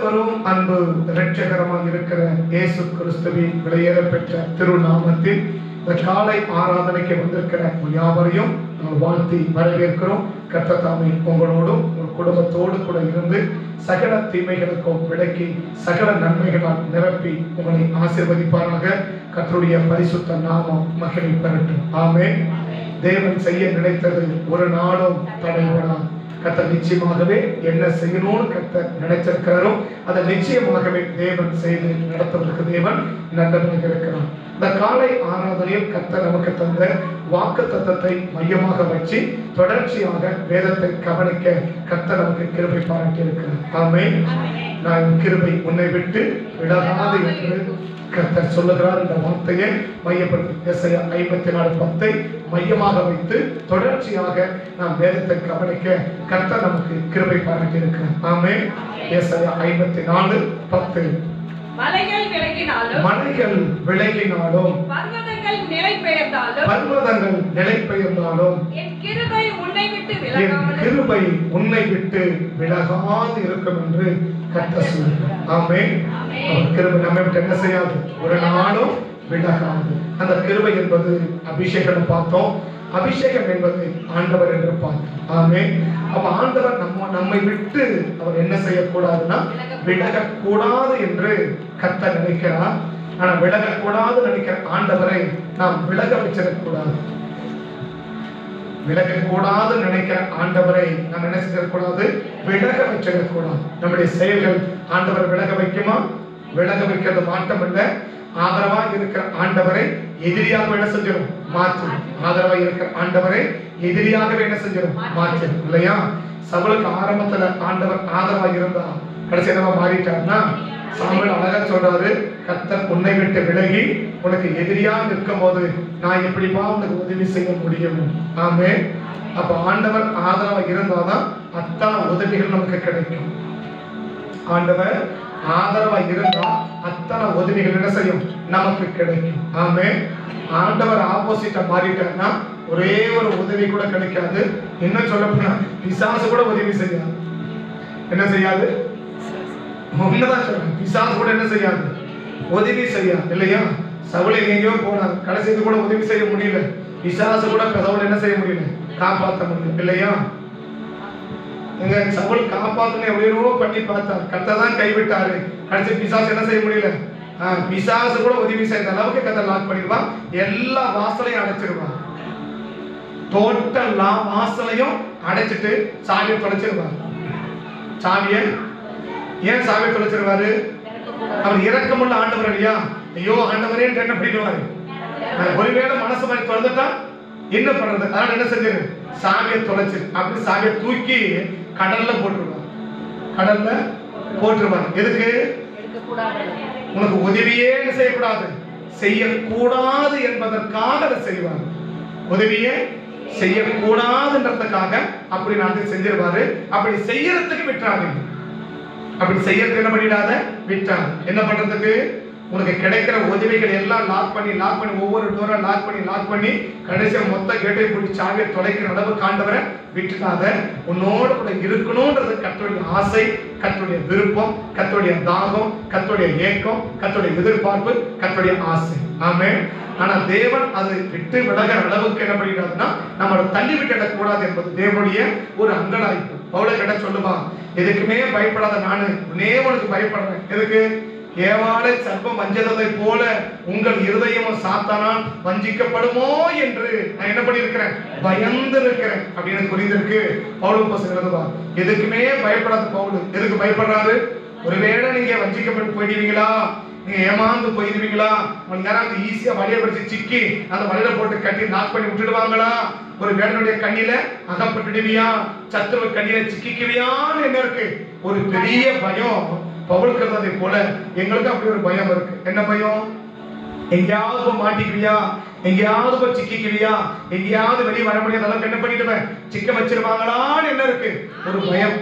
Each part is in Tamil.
கிறிஸ்துவரும் அன்பு இரட்சகரமாக இருக்கிற இயேசு கிறிஸ்துவின் விலையேற பெற்ற திருநாமத்தில் இந்த காலை ஆராதனைக்கு வந்திருக்கிற யாவரையும் வாழ்த்தி வரவேற்கிறோம். கர்த்தர் தாமே உங்களோடும் உங்கள் குடும்பத்தோடு கூட இருந்து சகல தீமைகளுக்கும் விலக்கி சகல நன்மைகளால் நிரப்பி உங்களை ஆசீர்வதிப்பாராக. கர்த்தருடைய பரிசுத்த நாமம் மகிமை பெறட்டும். ஆமென். தேவன் செய்ய நினைத்தது ஒரு நாளும் தடைபடாது. கர்த்தர் நிச்சயமாகவே என்ன செய்யணும்னு கர்த்தர் நினைச்சிருக்கிறாரோ அதை நிச்சயமாகவே தேவன் செய்து நடத்துவதற்கு தேவன் நல்லவனாக இருக்கிறார். இந்த காலை ஆராதனையில் கர்த்தர் நமக்கு தந்த வாக்குத்தத்தத்தை மையமாக வச்சு தொடர்ச்சியாக வேதத்தை கவனிக்க கர்த்தர் நமக்கு கிருபை பாராட்டி இருக்கிறார். ஆமென். நான் கிருபை உன்னை விட்டு விலகாது என்று கர்த்தர் சொல்லுகிறார். இந்த வார்த்தையை மையப்படுத்தி எசாயா 54:10 மையமாக வைத்து தொடர்ச்சியாக நாம் வேதத்தை கவனிக்க கர்த்தர் நமக்கு கிருபை பாராட்டி இருக்கிறார். ஆமென். எசாயா 54:10 மலைகள் விலகினாலும் பர்வதங்கள் நிலை பெயர்ந்தாலும் என் கிருபை உன்னை விட்டு விலகாது இருக்கும் என்று கர்த்தர் சொல்கிறார். ஆமென். அவர் கிருபை நம்மை விட்டு என்ன செய்யாது, ஒரு நாளும் விலகாது. அந்த கிருபை என்பது அபிஷேகம் பார்த்தோம். அபிஷேகம் என்பது ஆண்டவர் என்று பார்த்தோம். ஆமென். அப்ப ஆண்டவர் நம்மை விட்டு அவர் என்ன செய்யக்கூடாதுன்னா விலகக்கூடாது என்று கர்த்தர் நினைக்கிறார். ஆனா விலகக்கூடாது நினைக்கிற ஆண்டவரை நாம் விலக வச்சிடக்கூடாது. விலகக்கூடாது நினைக்கிற ஆண்டவரை நாம் என்ன செய்யக்கூடாது, விலக வச்சிடக்கூடாது. நம்முடைய செயல்கள் ஆண்டவர் விலக வைக்குமா? விலக வைக்கிறது மாற்றம் இல்லை. ஆதரவா இருக்கிற ஆண்டவரை எதிரியாக என்ன செஞ்சிடும், மாற்றும். ஆதரவா இருக்கிற ஆண்டவரை எதிரியாகவே என்ன செஞ்சிடும், மாற்றும். இல்லையா? சவுலுக்கு ஆரம்பத்துல ஆண்டவர் ஆதரவா இருந்தா கடைசி என்னவா மாறிட்டார்னா, சாமுவேல் அழகா சொல்றாரு, கர்த்தர் உன்னை விட்டு விலகி உனக்கு எதிரியா நிற்கும் போது நான் எப்படிப்பா உனக்கு உதவி செய்ய முடியும்? ஆமென். அப்ப ஆண்டவர் ஆதரவா இருந்தாதான் அத்தனை உதவிகள் நமக்கு கிடைக்கும். ஆண்டவர் ஆதரவா இருந்தா அத்தனை உதவிகள் என்ன செய்யும், நமக்கு கிடைக்கும். ஆமென். ஆண்டவர் ஆப்போசிட்டா மாறிட்டார்னா ஒரே ஒரு உதவி கூட கிடைக்காது. என்ன சொல்ல போனா பிசாசு கூட உதவி செய்யாது. என்ன செய்யாது? உண்மைதான் சொல்றேன். பிசாசு கூட என்ன செய்யாது, உதவி செய்யாது. இல்லையா? சவுல் எங்கேயோ போனார், கடைசிக்கு கூட உதவி செய்ய முடியல. பிசாசு கூட சவுல் என்ன செய்ய முடியல, காப்பாற்ற முடியல. இல்லையா? எங்க சவுல் காப்பாத்தணும் எவ்வளவோ பண்ணி பார்த்தார், கர்த்தர் தான் கைவிட்டாரு. கடைசி பிசாசு என்ன செய்ய முடியல. பிசாசு கூட உதவி செய்த அளவுக்கு கர்த்தர் லாக் பண்ணிடுவான். எல்லா வாசலையும் அடைச்சிருவான். டோட்டல் வாசலையும் அடைச்சிட்டு சாவியை தொலைச்சிருவார். சாவியை ஏன் சாவியை தொலைச்சிருவாரு? அவர் இரக்கமுள்ள ஆண்டவர் இல்லையா? ஐயோ ஆண்டவரே என்ன பண்ணிடுவாரு. ஒருவேளை மனசு மாதிரி திறந்துட்டா என்ன பண்றது? அதனால என்ன செஞ்சிரு, சாவியை தொலைச்சு அப்படி சாவியை தூக்கி கடல்ல போட்டுருவார். கடல்ல போட்டுருவார். எதுக்கு? உனக்கு உதவியே செய்யக்கூடாது, செய்யக்கூடாது என்பதற்காக அதை செய்வார். உதவியே செய்யக்கூடாதுன்றதுக்காக அப்படி நான் செஞ்சிருவாரு. அப்படி செய்யறதுக்கு விட்டாரு. அப்படி செய்யறதுக்கு என்ன பண்ணிடாத விட்டார். என்ன பண்றதுக்கு? உனக்கு கிடைக்கிற உதவிகள் எல்லாம் லாக் பண்ணி ஒவ்வொரு டோரை லாக் பண்ணி கடைசியா மொத்த கேட்டை பிடிச்சி சாவியை தொலைக்கிற அளவுக்கு ஆண்டவரை விட்டுட்டாத. உன்னோட கூட இருக்கணும்ன்றது கர்த்தருடைய ஆசை, கர்த்தருடைய விருப்பம், கர்த்தருடைய தாகம், கர்த்தருடைய ஏக்கம், கர்த்தருடைய எதிர்பார்ப்பு, கர்த்தருடைய ஆசை. ஆமென். ஆனா தேவன் அதை விட்டு விலகிற அளவுக்கு என்ன பண்ணிடாதுன்னா நம்மளை தள்ளி விட்டுடக்கூடாது என்பது தேவனுடைய ஒரு அங்கலாய்ப்பு. பவுல கிட்ட சொல்லுவான், எதுக்குமே பயப்படாத, நானு உனக்கு பயப்படுறேன். எதுக்கு? ஏவாளை சர்ப்பம் வஞ்சதை போல உங்கள் இருதயமும் சாத்தானால் வஞ்சிக்கப்படுமோ என்று நான் என்ன பண்ணிருக்கிறேன், பயந்து இருக்கிறேன் அப்படின்னு புரிந்திருக்கு. பவுல் பசங்க எதுக்குமே பயப்படாத பவுல் எதுக்கு பயப்படுறாரு? ஒருவேளை நீங்க வஞ்சிக்கப்பட்டு போயிடுவீங்களா, நீங்க ஏமாந்து போயிருவீங்களா, உங்களுக்கு யாராவது ஈஸியா வலையை படிச்சு சிக்கி அந்த வலையில போட்டு கட்டி லாக் பண்ணி விட்டுடுவாங்களா, ஒரு வேடனுடைய கண்ணில அகப்பட்டுடுவியா, சத்துருவ கண்ணில சிக்கிக்குவியான்னு என்ன இருக்கு, ஒரு பெரிய பயம் பவுலுக்கு இருந்ததை போல எங்களுக்கு அப்படி ஒரு பயம் இருக்கு. என்ன பயம்? எங்கேயாவது போய் மாட்டிக்குவியா, எங்கேயாவது போய் சிக்கிக்குவியா, எங்கேயாவது வெளியே வர முடியாத அளவுக்கு என்ன பண்ணிடுவேன், சிக்க வச்சிருவாங்களான்னு என்ன இருக்கு, ஒரு பயம்.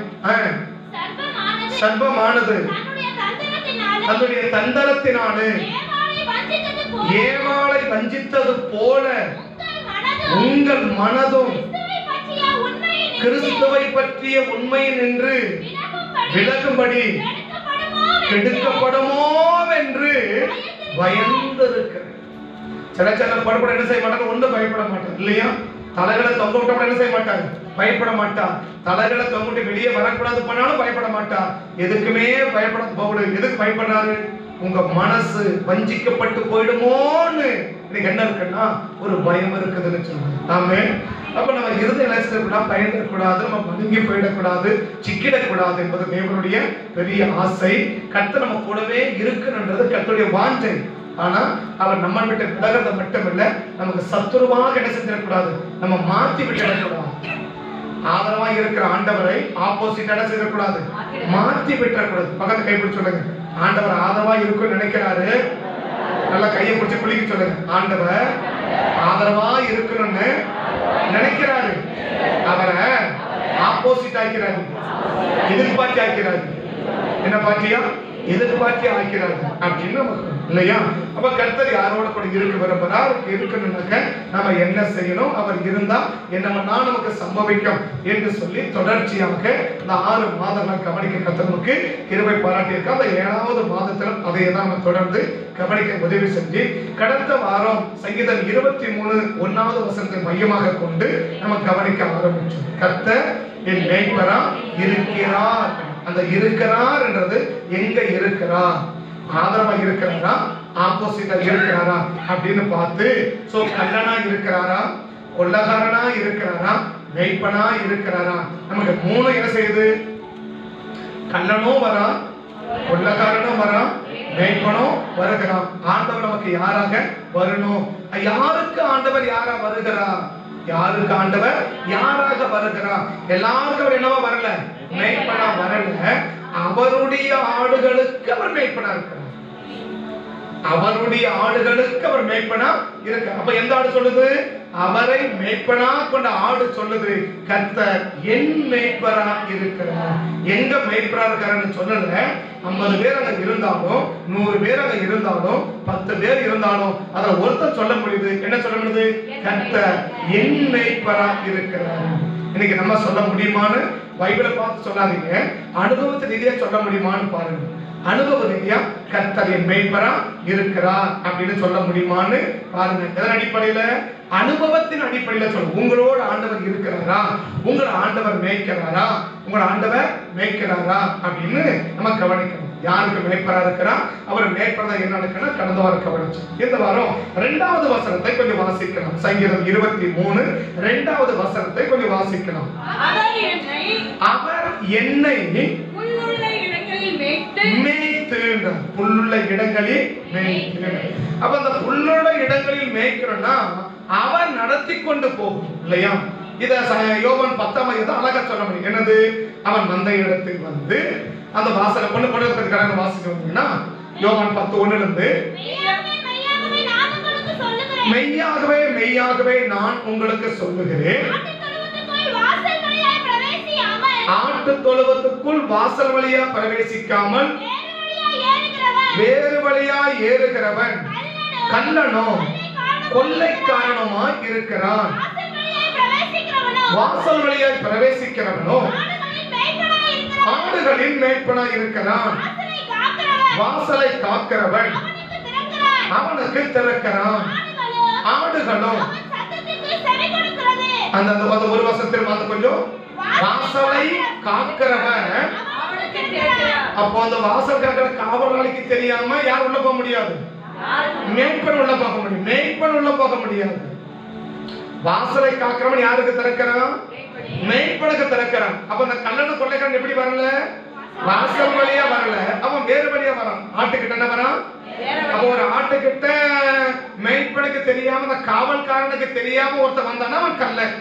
சர்ப்பமானது தன்னுடைய தந்திரத்தினாலே ஏவாளை வஞ்சித்தது போல உங்கள் மனதும் கிறிஸ்துவை பற்றிய உண்மையை நின்று விலகும்படி கெடுக்கப்படுமோ என்று பயந்திருக்கிறேன். சில படுபட என்ன செய்ய மாட்டாங்க, ஒன்றும் பயப்பட மாட்டாங்க இல்லையா? தலைகளை தொங்க விட்டா என்ன செய்ய மாட்டாங்க, பயப்பட மாட்டார். தலைகளை தொங்க விட்டு வெளியே வரக்கூடாது பண்ணாலும் பயப்பட மாட்டார். எதுக்குமே பயப்பட போகல. எதுக்கு பயப்படுறாரு? உங்க மனசு வஞ்சிக்கப்பட்டு போயிடுமோன்னு இன்னைக்கு என்ன இருக்குன்னா ஒரு பயம் இருக்குதுன்னு சொல்லுவாங்க. ஆமே. அப்ப நம்ம இருதய நிலைச்சிடக்கூடா, பயந்துடக்கூடாது, நம்ம மழுங்கி போயிடக்கூடாது, சிக்கிடக்கூடாது என்பது தேவனுடைய பெரிய ஆசை. கர்த்தர் நம்ம கூடவே இருக்குன்றது கர்த்தருடைய வாஞ்சை. ஆனா அவர் நம்ம விட்டு விலகிறத மட்டும் இல்ல, நமக்கு சத்துருவாக என்ன செஞ்சிடக்கூடாது, நம்ம மாத்தி விட்டுடக்கூடாது. ஆதரவா இருக்கிற ஆண்டவரை ஆப்போசிட் என்ன செய்யக்கூடாது, மாத்தி விட்டுறக்கூடாது. பக்கத்து கைப்பிடிச்சு சொல்லுங்க, ஆண்டவர் ஆதரவா இருக்குன்னு நினைக்கிறாரு. நல்லா கையை பிடிச்சு குளிக்க சொல்லுங்க, ஆண்டவர் ஆதரவா இருக்கணும்னு நினைக்கிறாரு. அவரை ஆப்போசிட் ஆக்கிறாரு, எதிர்பார்த்து ஆக்கிறாரு. என்ன பார்ட்டியா? எதிர்பார்த்து ஆக்கிறாரு அப்படின்னு இல்லையா? அப்ப கர்த்தர் யாரோட கூட இருக்க விரும்புறார், இருக்கணும்னாக்க நம்ம என்ன செய்யணும், அவர் இருந்தா என்னன்னா நமக்கு சம்பவிக்கும் என்று சொல்லி தொடர்ச்சியாக இந்த 6 மாதங்கள் கவனிக்க கர்த்தர் நமக்கு கிருபை பாராட்டியிருக்க. அந்த 7வது மாதத்தில் அதை தான் நம்ம தொடர்ந்து கவனிக்க உதவி செஞ்சு கடந்த வாரம் சங்கீதம் 23:1 வசனத்தை மையமாக கொண்டு நம்ம கவனிக்க ஆரம்பிச்சோம். கர்த்தர் என் மேய்ப்பரா இருக்கிறார். அந்த இருக்கிறார் என்றது எங்க இருக்கிறார், ஆதரவா இருக்கிறாரா, ஆப்போசிட்டா இருக்கிறாரா அப்படின்னு பார்த்து, சோ கல்லனா இருக்கிறாரா, கொள்ளகாரனா இருக்கிறாரா, மேய்ப்பனா இருக்கிறாரா. நமக்கு 3 என்ன செய்யுது, கல்லனும் வரா, கொள்ளகாரனும் வரா, மேய்ப்பனும் வருகிறான். ஆண்டவர் நமக்கு யாராக வரணும்? யாருக்கு ஆண்டவர் யாரா வருகிறார்? யாருக்கு ஆண்டவர் யாராக வருகிறார்? எல்லாருக்கும் அவர் என்னவா வரல, மேய்ப்பனா வரல. அவருடைய ஆடுகளுக்கு அவர் மேய்ப்பனா இருக்கிறார். அவருடைய ஆடுகளுக்கு அவர் மேய்ப்பனா இருக்க. அப்ப எந்த ஆடு சொல்லுது? அவரை மேய்ப்பனா கொண்ட ஆடு சொல்லுது, கர்த்தர் என் மேய்ப்பரா இருக்கிறார். எங்க மேய்ப்பரா இருக்காருன்னு சொல்லல. 50 பேர் அங்க இருந்தாலும், 100 பேர் அங்க இருந்தாலும், 10 பேர் இருந்தாலும் அதுல ஒருத்தர் சொல்ல முடியுது. என்ன சொல்ல முடியுது? கர்த்தர் என் மேய்ப்பரா இருக்கிறார். இன்னைக்கு நம்ம சொல்ல முடியுமான்னு பைபிளை பார்த்து சொல்லாதீங்க, அனுபவத்தை ரீதியா சொல்ல முடியுமான்னு பாருங்க. அனுபவ ரீதியா கர்த்தர் என் மேய்ப்பரா இருக்கிறார் அப்படின்னு சொல்ல முடியுமான்னு பாருங்க. எதன் அடிப்படையில? அனுபவத்தின் அடிப்படையில சொல்லுங்க. உங்களோட ஆண்டவர் இருக்கிறாரா, உங்களை ஆண்டவர் மேய்க்கிறாரா, உங்களை ஆண்டவர் மேய்க்கிறாரா அப்படின்னு நம்ம கவனிக்கணும். யாருக்கு மேய்ப்பரா இருக்கிறா, அவர் மேய்ப்பரா என்ன இருக்குன்னா கடந்த வாரம் கவனிச்சோம். இந்த வாரம் 2வது வசனத்தை கொஞ்சம் வாசிக்கலாம். சங்கீதம் 23 2வது வசனத்தை கொஞ்சம் வாசிக்கலாம். அவர் என்னை மேய்த்து, புல்லுள்ள இடங்களில் மேய்த்து. அப்ப அந்த புல்லுள்ள இடங்களில் மேய்க்கிறோம்னா அவர் நடத்தி கொண்டு போகும் இல்லையா? இத யோவான் 10 அழகா சொல்ல முடியும். என்னது? அவன் மந்தை இடத்துக்கு வந்து அந்த வாசலை பொண்ணு கடந்து வாசிக்க வந்தீங்கன்னா யோவான் 10:1 மெய்யாகவே மெய்யாகவே நான் உங்களுக்கு சொல்லுகிறேன், ஆட்டு தொழுவத்துக்குள் வாசல் வழியா பிரவேசிக்காமல் வேறு வழியா ஏறுகிறவன் கள்ளனோ கொள்ளைக்காரனுமாய் இருக்கிறான். வாசல் வழியாய் பிரவேசிக்கிறவனோ ஆடுகளின் மேய்ப்பனாய் இருக்கிறான். வாசலை காக்கிறவன் அவனுக்கு திறக்கிறான். ஆடுகளும் அந்த ஒரு வருஷத்தில் வந்து கொஞ்சம் வாசலை காக்கிறவன். அப்போ அந்த வாசல் காக்கிற காவலாளிக்கு தெரியாம யார் உள்ள போக முடியாது? மேய்ப்பன் உள்ள போக முடியும். மேய்ப்பன் உள்ள போக முடியாது. வாசலை காக்கிறவன் யாருக்கு திறக்கிறான்? மேய்ப்பனுக்கு திறக்கிறான். அப்ப அந்த கல்லண கொள்ளைக்காரன் எப்படி வரல? வாசல் வழியா வரல, அவன் வேறு வழியா வரான். ஆட்டுக்கிட்ட என்ன வரான்? அப்ப ஒரு ஆட்டுக்கிட்ட மேய்ப்பனுக்கு தெரியாம, அந்த காவல்காரனுக்கு தெரியாம ஒருத்தன் வந்தானா அவன் கள்ளன்.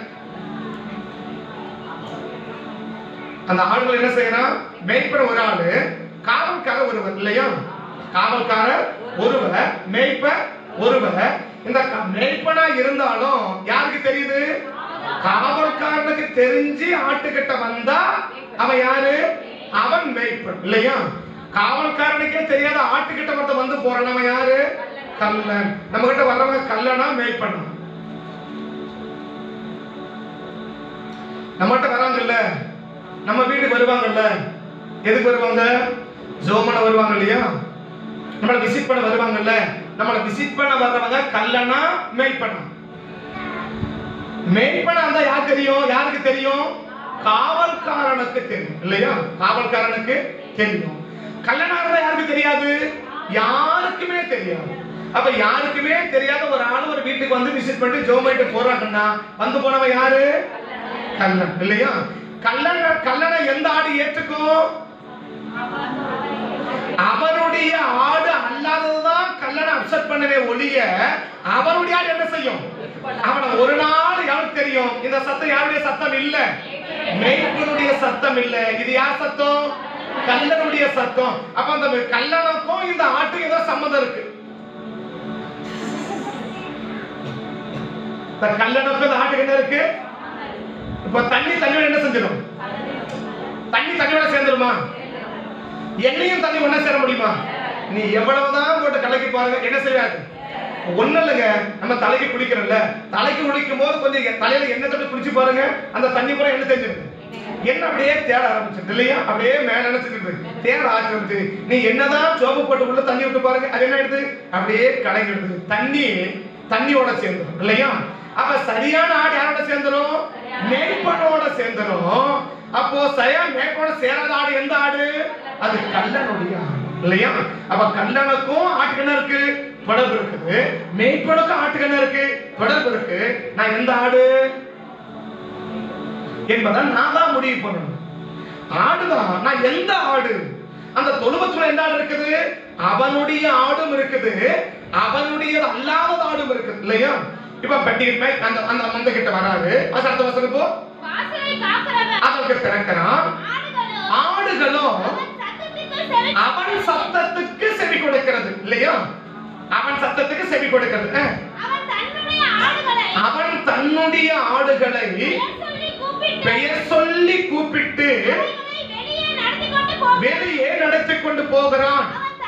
அந்த ஆடுகள் என்ன செய்யறான்? மேய்ப்பன் ஒரு ஆளு, காவல்காரர் ஒருவர் இல்லையா? காவல்காரர் ஒருவர், மேய்ப்பன் ஒருவர். இந்த மேய்ப்பனா இருந்தாலும் யாருக்கு தெரியுது? காவல்காரனுக்கு தெரிஞ்சு ஆட்டுக்கிட்ட வந்தா அவன் யாரு? அவன் மேய்ப்பன் இல்லையா? காவல்காரனுக்கே தெரியாத ஆட்டுக்கிட்ட ஒருத்தன் வந்து போறான், அவன் யாரு? கள்ளன். நம்ம கிட்ட வர்றவங்க கள்ளனா மேய்ப்பனா? நம்மகிட்ட வராங்கல்ல, நம்ம வீட்டுக்கு வருவாங்கல்ல, எதுக்கு வருவாங்க? ஜோமன வருவாங்க இல்லையா, நம்மளை விசிட் பண்ண வருவாங்கல்ல, நம்மளை விசிட் பண்ண வர்றவங்க கல்லனா மேய்ப்பனா? மேய்ப்பனா இருந்தா யார் தெரியும்? யாருக்கு தெரியும்? காவல்காரனுக்கு தெரியும் இல்லையா? காவல்காரனுக்கு தெரியும். கல்லனா இருந்தா யாருக்கு தெரியாது? யாருக்குமே தெரியாது. அப்ப யாருக்குமே தெரியாத ஒரு ஆளு ஒரு வீட்டுக்கு வந்து விசிட் பண்ணிட்டு ஜோமைட்டு போறாங்கன்னா வந்து போனவன் யாரு? கல்லன் இல்லையா? கல்லனை எந்த ஆடு ஏற்றுக்கும்? அவருடைய ஆடு அல்லாததுதான் கல்லனை அப்செட் பண்ணவே ஒழிய அவருடைய ஆடு என்ன செய்யும்? அவனை ஒரு நாள் யாருக்கு தெரியும்? இந்த சத்தம் யாருடைய சத்தம் இல்ல, மேய்ப்பனுடைய சத்தம் இல்ல. இது யார் சத்தம்? கல்லனுடைய சத்தம். அப்ப அந்த கல்லனுக்கும் இந்த ஆட்டுக்கும் ஏதோ சம்மதம் இருக்கு. கல்லனுக்கும் இந்த ஆட்டுக்கு என்ன இருக்கு? இப்ப தண்ணியோட என்ன செஞ்சிடும்? தண்ணியோட சேர்ந்துருமா? எண்ணெயும் தண்ணி ஒண்ணா சேர முடியுமா? நீ எவ்வளவுதான் போட்டு கலக்கி பாருங்க, என்ன செய்யாது? ஒண்ணு இல்லைங்க, நம்ம தலைக்கு குளிக்கிறோம்ல, தலைக்கு குளிக்கும் போது கொஞ்சம் தலையில எண்ணெய் தொட்டு குளிச்சு பாருங்க, அந்த தண்ணி பூரா என்ன தெரிஞ்சிருக்கு? என்ன அப்படியே தேட ஆரம்பிச்சிருக்கு இல்லையா? அப்படியே மேல நினைச்சிருக்கு, தேட ஆரம்பிச்சு. நீ என்னதான் சோப்பு போட்டு உள்ள தண்ணி விட்டு பாருங்க, அது என்ன ஆயிடுது? அப்படியே கலங்கிடுது. தண்ணியோட சேர்ந்துடும் இல்லையா? அப்ப சரியான ஆடு யாரோட சேர்ந்துடும்? மேய்ப்பனோட சேர்ந்துடும். அப்போ மேய்ப்பனோட சேராத ஆடு எந்த ஆடு? அது கல்லனுடைய ஆடு இல்லையா? அப்ப கல்லனுக்கும் ஆட்டுக்கு என்ன இருக்கு? தொடர்பு இருக்குது. மேய்ப்பனுக்கும் ஆட்டுக்கு என்ன இருக்கு? தொடர்பு இருக்கு. நான் எந்த ஆடு என்பதை நான் தான் முடிவு பண்ணணும். ஆடுதான், நான் எந்த ஆடு? அந்த தொழுவத்துல எந்த ஆடு இருக்குது? அவனுடைய ஆடும் இருக்குது, அவனுடைய அல்லாத ஆடும் இருக்குது இல்லையா? இப்ப பட்டியல் அந்த அந்த மந்த கிட்ட வராது. அடுத்த வசனம் போ. அதற்கு திறக்கிறான். ஆடுகளும் அவன் சத்தத்துக்கு செவி கொடுக்கிறது இல்லையா? அவன் சத்தத்துக்கு செவி கொடுக்கிறது. அவன் தன்னுடைய ஆடுகளை பெயர் சொல்லி கூப்பிட்டு வெளியே நடத்தி கொண்டு போகிறான்.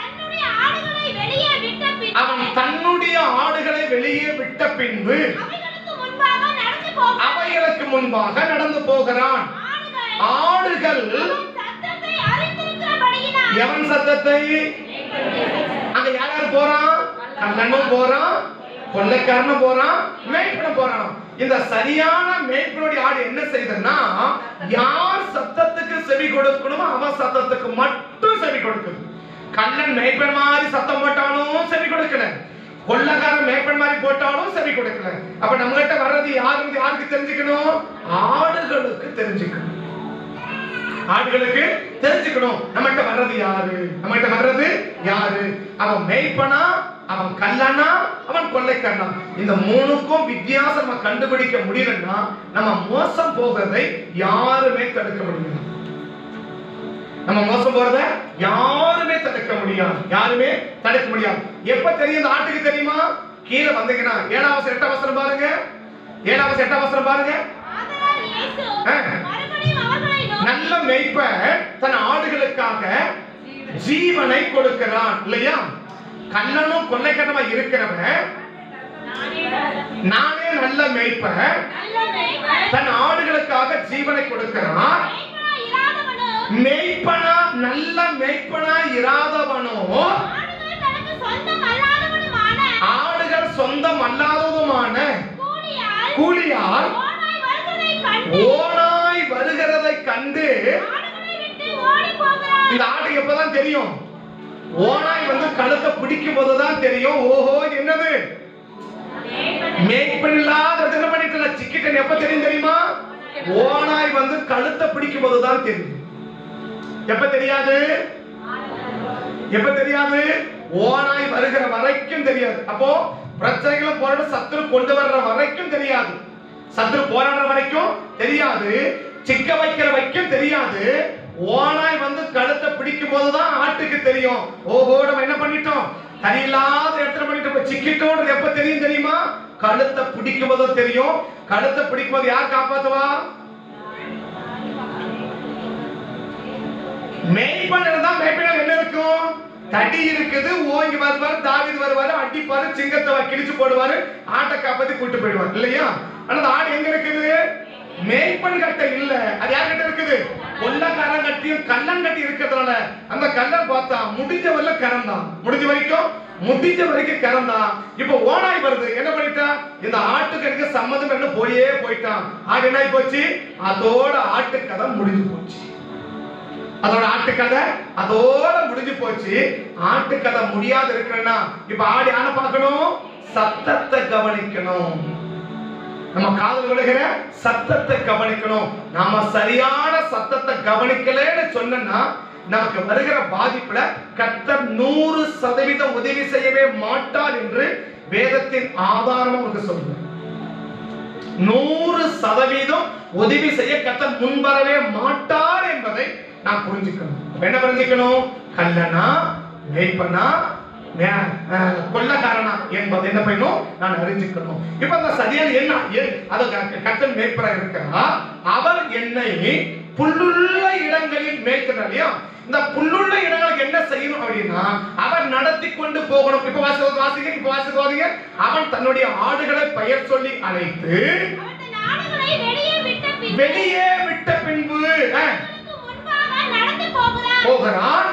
அவன் தன்னுடைய ஆடுகளை வெளியே விட்ட பின்பு அவைகளுக்கு முன்பாக நடந்து போகிறான். ஆடுகள் எவன் சத்தத்தை? அங்க யார் போறான்? கல்லனும் போறான், கொள்ளைக்காரனும் போறான், மேய்ப்பனும் போறான். இந்த சரியான மேய்ப்பனுடைய ஆடு என்ன செய்யுதுன்னா, யார் சத்தத்துக்கு செவி கொடுக்கணுமோ அவன் சத்தத்துக்கு மட்டும் செவி கொடுக்குது. கல்லன் மேய்ப்பன் மாதிரி சத்தம் போட்டாலும் செவி கொடுக்கல, கொள்ளைக்காரன் மேய்ப்பன் மாதிரி போட்டாலும் செவி கொடுக்கல. அப்ப நம்ம கிட்ட வர்றது யாருக்கு தெரிஞ்சுக்கணும்? ஆடுகளுக்கு தெரிஞ்சுக்கணும். ஆடுகளுக்கு தெரிஞ்சுக்கணும் நம்ம கிட்ட வர்றது யாரு, நம்ம கிட்ட வர்றது யாரு. அவன் மேய்ப்பனா, அவன் கல்லனா, அவன் கொள்ளைக்காரனா. இந்த மூணுக்கும் வித்தியாசம் நம்ம கண்டுபிடிக்க முடியலன்னா நம்ம மோசம் போகிறதை யாருமே தடுக்க முடியாது. நம்ம மோசம் போறத யாருமே தடுக்க முடியாது, யாருமே தடுக்க முடியாது. எப்ப தெரியும் இந்த ஆட்டுக்கு தெரியுமா? கீழே வந்தீங்கன்னா 7வது 8வது வசனம் பாருங்க. 7வது 8வது வசனம் பாருங்க. நல்ல மேய்ப்பன் தன் ஆடுகளுக்காக ஜீவனை கொடுக்கிறான் இல்லையா? கல்லனும் கொள்ளைக்காரனுமா இருக்கிறவன் நானே நல்ல மேய்ப்பன் தன் ஆடுகளுக்காக ஜீவனை கொடுக்கிறான். மேய்ப்பனா, நல்ல மேய்ப்பனா இராதவனோ ஆடுகள் சொந்தம் அல்லாததுமான கூலியால் ஓனாய் வருகிறதை கண்டு இந்த ஆட்டுக்கு எப்பதான் தெரியும்? ஓனாய் வந்து கழுத்தை பிடிக்கும் போதுதான் தெரியும். ஓஹோ, என்னது மேய்ப்பன் இல்லாத என்ன பண்ணிட்டு சிக்கிட்டன் எப்ப தெரியும் தெரியுமா? ஓனாய் வந்து கழுத்தை பிடிக்கும் போதுதான் தெரியும். எப்ப தெரியாது? எப்ப தெரியாது? ஓனாய் வருகிற வரைக்கும் தெரியாது. அப்போ பிரச்சனைகளை போராட சத்துரு கொண்டு வர்ற வரைக்கும் தெரியாது, சத்துரு போராடுற வரைக்கும் தெரியாது, சிக்க வைக்கிற வரைக்கும் தெரியாது. ஓனாய் வந்து கழுத்தை பிடிக்கும் போதுதான் ஆட்டுக்கு தெரியும். ஓஹோ, நம்ம என்ன பண்ணிட்டோம்? சரியில்லாத இடத்துல பண்ணிட்டு சிக்கிட்டோன்றது எப்ப தெரியும் தெரியுமா? கழுத்தை பிடிக்கும் போதும் தெரியும். கழுத்தை பிடிக்கும் போது யார் காப்பாத்துவா? மேய்ப்பன் இருந்தா மேய்ப்பன் என்ன இருக்கும்? தடி இருக்குது, ஓங்கி வருவாரு, தாவீது வருவாரு, அடிப்பாரு, சிங்கத்தை கிழிச்சு போடுவாரு, ஆட்டை காப்பாத்தி கூட்டு போயிடுவார் இல்லையா? ஆனா ஆடு எங்க இருக்குது? மேய்ப்பன் கட்ட இல்ல. அது யார் கிட்ட இருக்குது? கொள்ளக்காரன் கட்டியும் கள்ளன் கட்டி இருக்கிறதுனால அந்த கள்ளன் பார்த்தா முடிஞ்ச வரல கறந்தான். முடிஞ்ச வரைக்கும் கறந்தான். இப்ப ஓனாய் வருது, என்ன பண்ணிட்டா? இந்த ஆட்டுக்கு எனக்கு சம்மதம் என்ன போயிட்டான். ஆடு என்ன போச்சு? அதோட ஆட்டுக்கதை முடிஞ்சு போச்சு. அதோட ஆட்டுக்கதை அதோட முடிஞ்சு போச்சு. ஆட்டுக்கதை முடியாது இருக்கிறேன்னா இப்ப ஆடு யானை பார்க்கணும், சத்தத்தை கவனிக்கணும். நம்ம காதல் விழுகிற சத்தத்தை கவனிக்கணும். நாம சரியான சத்தத்தை கவனிக்கலன்னு சொன்னா நமக்கு வருகிற பாதிப்புல கர்த்தர் 100% உதவி செய்யவே மாட்டார் என்று வேதத்தின் ஆதாரம் உங்களுக்கு சொல்றேன். 100% உதவி செய்ய கர்த்தர் முன்வரவே மாட்டார் என்பதை நான் புரிஞ்சுக்கணும். என்ன புரிஞ்சுக்கணும்? கல்லனா, மேய்ப்பனா, கொள்ளக்காரனா என்பதை என்ன பண்ணணும்? நான் அறிஞ்சுக்கணும். இப்ப அந்த சரியான என்ன அது கர்த்தர் மேய்ப்பரா இருக்கிறா. அவர் என்னை புல்லுள்ள இடங்களில் மேய்க்கிறார் இல்லையா? இந்த புல்லுள்ள இடங்களுக்கு என்ன செய்யணும் அப்படின்னா அவர் நடத்தி கொண்டு போகணும். இப்ப வாசிக்க அவன் தன்னுடைய ஆடுகளை பெயர் சொல்லி அழைத்து வெளியே விட்ட பின்பு போகிறான்.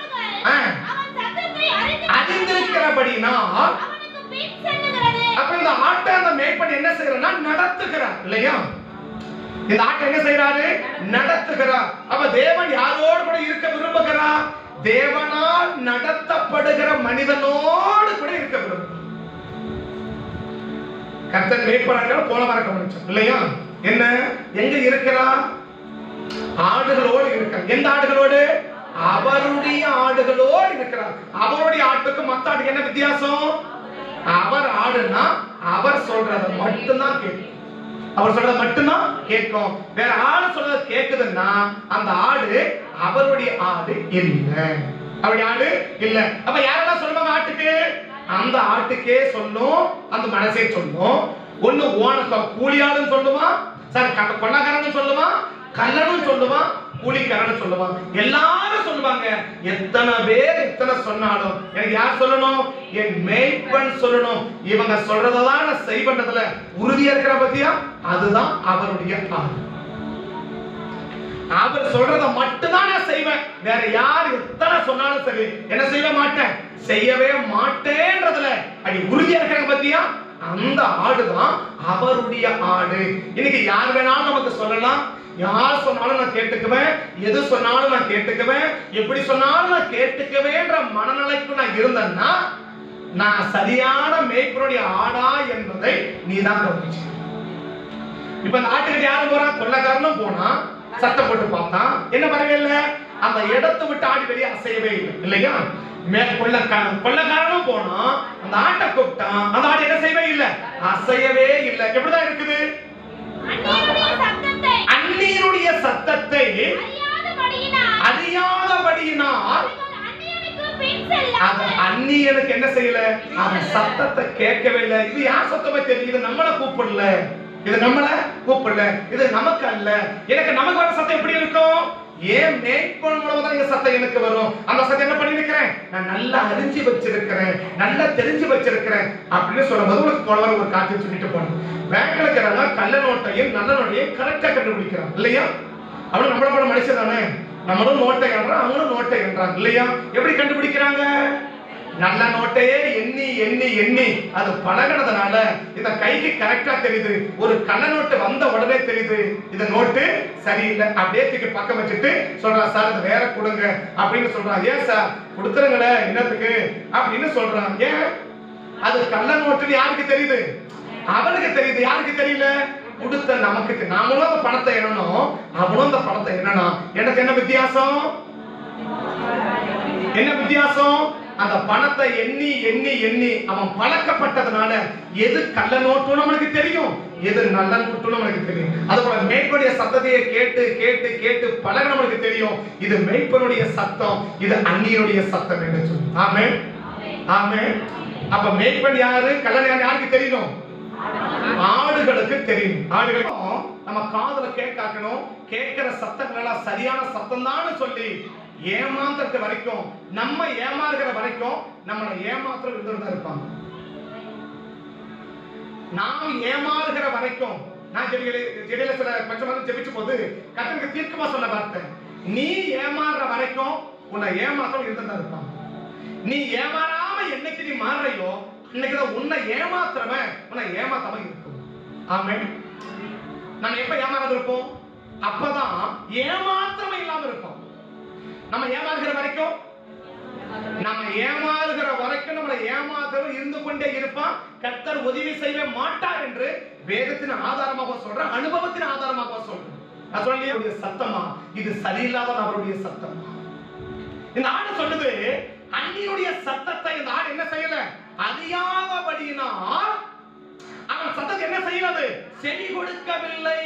அறிந்திருக்கிறபடினால் அப்ப இந்த ஆட்டை அந்த மேய்ப்பன் என்ன செய்யறான்னா நடத்துகிறார் இல்லையா? இந்த ஆட்டை என்ன செய்யறாரு? நடத்துகிறார். அப்ப தேவன் யாரோடு கூட இருக்க விரும்புகிறார்? தேவனால் நடத்தப்படுகிற மனிதனோடு கூட இருக்க விரும்புகிறார். கர்த்தர் மேய்ப்பனாக போல வர கவனிச்சோம் இல்லையா? என்ன எங்க இருக்கிறார்? ஆடுகளோடு இருக்கிறார். எந்த ஆடுகளோடு? அவருடைய ஆடுகளோடு இருக்கிறார். அவருடைய ஆட்டுக்கு மத்த ஆட்டுக்கு என்ன வித்தியாசம்? அவர் ஆடுனா அவர் சொல்றத மட்டும்தான் கேட்கும். அவர் சொல்றத மட்டும்தான் கேட்கும். வேற ஆடு சொல்றத கேக்குதுன்னா அந்த ஆடு அவருடைய ஆடு இல்ல. அவருடைய ஆடு இல்ல. அப்ப யாரெல்லாம் சொல்லுவாங்க ஆட்டுக்கு? அந்த ஆட்டுக்கே சொல்லும், அந்த மனசே சொல்லும். ஒண்ணு ஓனக்க கூலியாளுன்னு சொல்லுவான், சார் கொள்ளக்காரன்னு சொல்லுவான், கல்லனும் சொல்லுவான், கூலிக்காரன்னு சொல்லுவான். எல்லாரும் சொல்லுவாங்க. எத்தனை பேர் எத்தனை சொன்னாலும் எனக்கு யார் சொல்லணும்? என் மேய்ப்பன் சொல்லணும். இவங்க சொல்றதான் நான் செய்வன்றதுல உறுதியா இருக்கிற பத்தியா? அதுதான் அவருடைய ஆடு. அவர் சொல்றத மட்டும்தான் நான் செய்வேன். வேற யார் எத்தனை சொன்னாலும் சரி என்ன செய்ய மாட்டேன், செய்யவே மாட்டேன்றதுல அடி உறுதியா இருக்கிற பத்தியா? அந்த ஆடுதான் அவருடைய ஆடு. இன்னைக்கு யார் வேணாலும் நமக்கு சொல்லலாம். யார் சொன்னாலும் நான் கேட்டுக்குவேன், எது சொன்னாலும் நான் கேட்டுக்குவேன், எப்படி சொன்னாலும் நான் கேட்டுக்குவேன்ற மனநிலைக்கு நான் இருந்தேன்னா நான் சரியான மேய்ப்பனுடைய ஆடா என்பதை நீ தான் கவனிச்சு. இப்ப அந்த ஆட்டுக்கிட்ட யாரும் போறா? கொள்ளக்காரனும் போனா, சத்தம் போட்டு பார்த்தான், என்ன வரவே இல்லை. அந்த இடத்தை விட்டு ஆடி வெளியே அசையவே இல்லை இல்லையா? கொள்ளக்காரனும் போனா, அந்த ஆட்டை கூப்பிட்டான், அந்த ஆடு என்ன செய்யவே இல்லை, அசையவே இல்லை. எப்படிதான் இருக்குது? அந்நியனுடைய சத்தத்தை அறியாதபடியினால் அந்நியனுக்கு என்ன செய்யல? அவன் சத்தத்தை கேட்கவே இல்லை. இது யார் சத்தமே தெரியும்? இது நம்மள கூப்பிடல, இது நம்மள கூப்பிடல, இது நமக்கு அல்ல. நமக்கு வர சத்தம் எப்படி இருக்கும்? ஏன் மேய்ப்பன் மூலமா தான் இந்த சத்தம் எனக்கு வரும். அந்த சத்தம் என்ன பண்ணிருக்கிறேன்? நான் நல்லா அறிஞ்சு வச்சிருக்கிறேன், நல்லா தெரிஞ்சு வச்சிருக்கிறேன் அப்படின்னு சொல்லும்போது உங்களுக்கு போல ஒரு காட்சி சொல்லிட்டு போனோம். பேங்க்ல இருக்கிறாங்க கள்ள நோட்டையும் நல்ல நோட்டையும் கரெக்டா கண்டுபிடிக்கிறாங்க இல்லையா? அவனும் நம்மள போல மனுஷன் தானே. நம்மளும் நோட்டை என்றான், அவங்களும் நோட்டை என்றாங்க இல்லையா? எப்படி கண்டுபிடிக்கிறாங்க? நல்ல நோட்டையே எண்ணி எண்ணி எண்ணி அது பழகினதுனால இந்த கைக்கு கரெக்டா தெரியுது. ஒரு கள்ள நோட்டு வந்த உடனே தெரியுது இந்த நோட்டு சரியில்லை. அப்படியே தூக்கி பக்கம் வச்சுட்டு சொல்றான், சார் அது வேற கொடுங்க அப்படின்னு சொல்றான். ஏன் சார் கொடுத்துருங்களேன், என்னத்துக்கு அப்படின்னு சொல்றான். ஏன்? அது கள்ள நோட்டுன்னு யாருக்கு தெரியுது? அவனுக்கு தெரியுது. யாருக்கு தெரியல? கொடுத்த நமக்கு. நாமளும் அந்த பணத்தை எண்ணணும், அவனும் அந்த பணத்தை எண்ணணும். எனக்கு என்ன வித்தியாசம்? என்ன வித்தியாசம்? அந்த பணத்தை எண்ணி எண்ணி எண்ணி அவன் பழக்கப்பட்டதுனால எது கள்ள நோட்டுன்னு நமக்கு தெரியும், எது நல்ல நோட்டுன்னு நமக்கு தெரியும். அதுபோல மேய்ப்பனுடைய சத்தத்தையே கேட்டு கேட்டு கேட்டு பழக நமக்கு தெரியும். இது மேய்ப்பனுடைய சத்தம், இது அந்நியனுடைய சத்தம் என்று சொல்லி. ஆமென், ஆமென். அப்ப மேய்ப்பன் யாரு, கள்ளன் யாரு? யாருக்கு தெரியணும்? ஆடுகளுக்கு தெரியும். ஆடுகளுக்கும் நம்ம காதுல கேட்கணும். கேட்கிற சத்தங்கள் எல்லாம் சரியான சத்தம் தான் சொல்லி ஏமாத்துறது வரைக்கும், நம்ம ஏமாறுகிற வரைக்கும் நம்மளை ஏமாற்ற இருந்துதான் இருப்பாங்க. நாம் ஏமாறுகிற வரைக்கும் நான் ஜெபியில சில பட்சமாக ஜெபிச்ச போது கர்த்தருக்கு தீர்க்கமா சொன்ன வார்த்தை, நீ ஏமாறுற வரைக்கும் உன்னை ஏமாத்தம் இருந்துதான் இருப்பான். நீ ஏமாறாம என்னைக்கு நீ மாறுறையோ இன்னைக்குதான் உன்னை ஏமாத்துறவன் உன்னை ஏமாத்தாம இருக்கும். ஆமென். நம்ம எப்ப ஏமாறாத இருப்போம்? அப்பதான் ஏமாத்திரமே இல்லாம இருப்போம். நம்ம ஏமாறுகிற வரைக்கும் நம்மளை ஏமாத்தவர் இருந்து கொண்டே இருப்பான். கர்த்தர் உதவி செய்ய மாட்டார் என்று வேதத்தின் ஆதாரமாக சொல்ற, அனுபவத்தின் ஆதாரமாக சொல்றேன். நான் சொல்லிய சத்தமா இது சரியில்லாத அவருடைய சத்தமா? இந்த ஆடு சொல்லுது, அந்நியுடைய சத்தத்தை இந்த ஆடு என்ன செய்யல? அறியாதபடியினால் அவன் சத்தத்தை என்ன செய்யறது? செவி கொடுக்கவில்லை.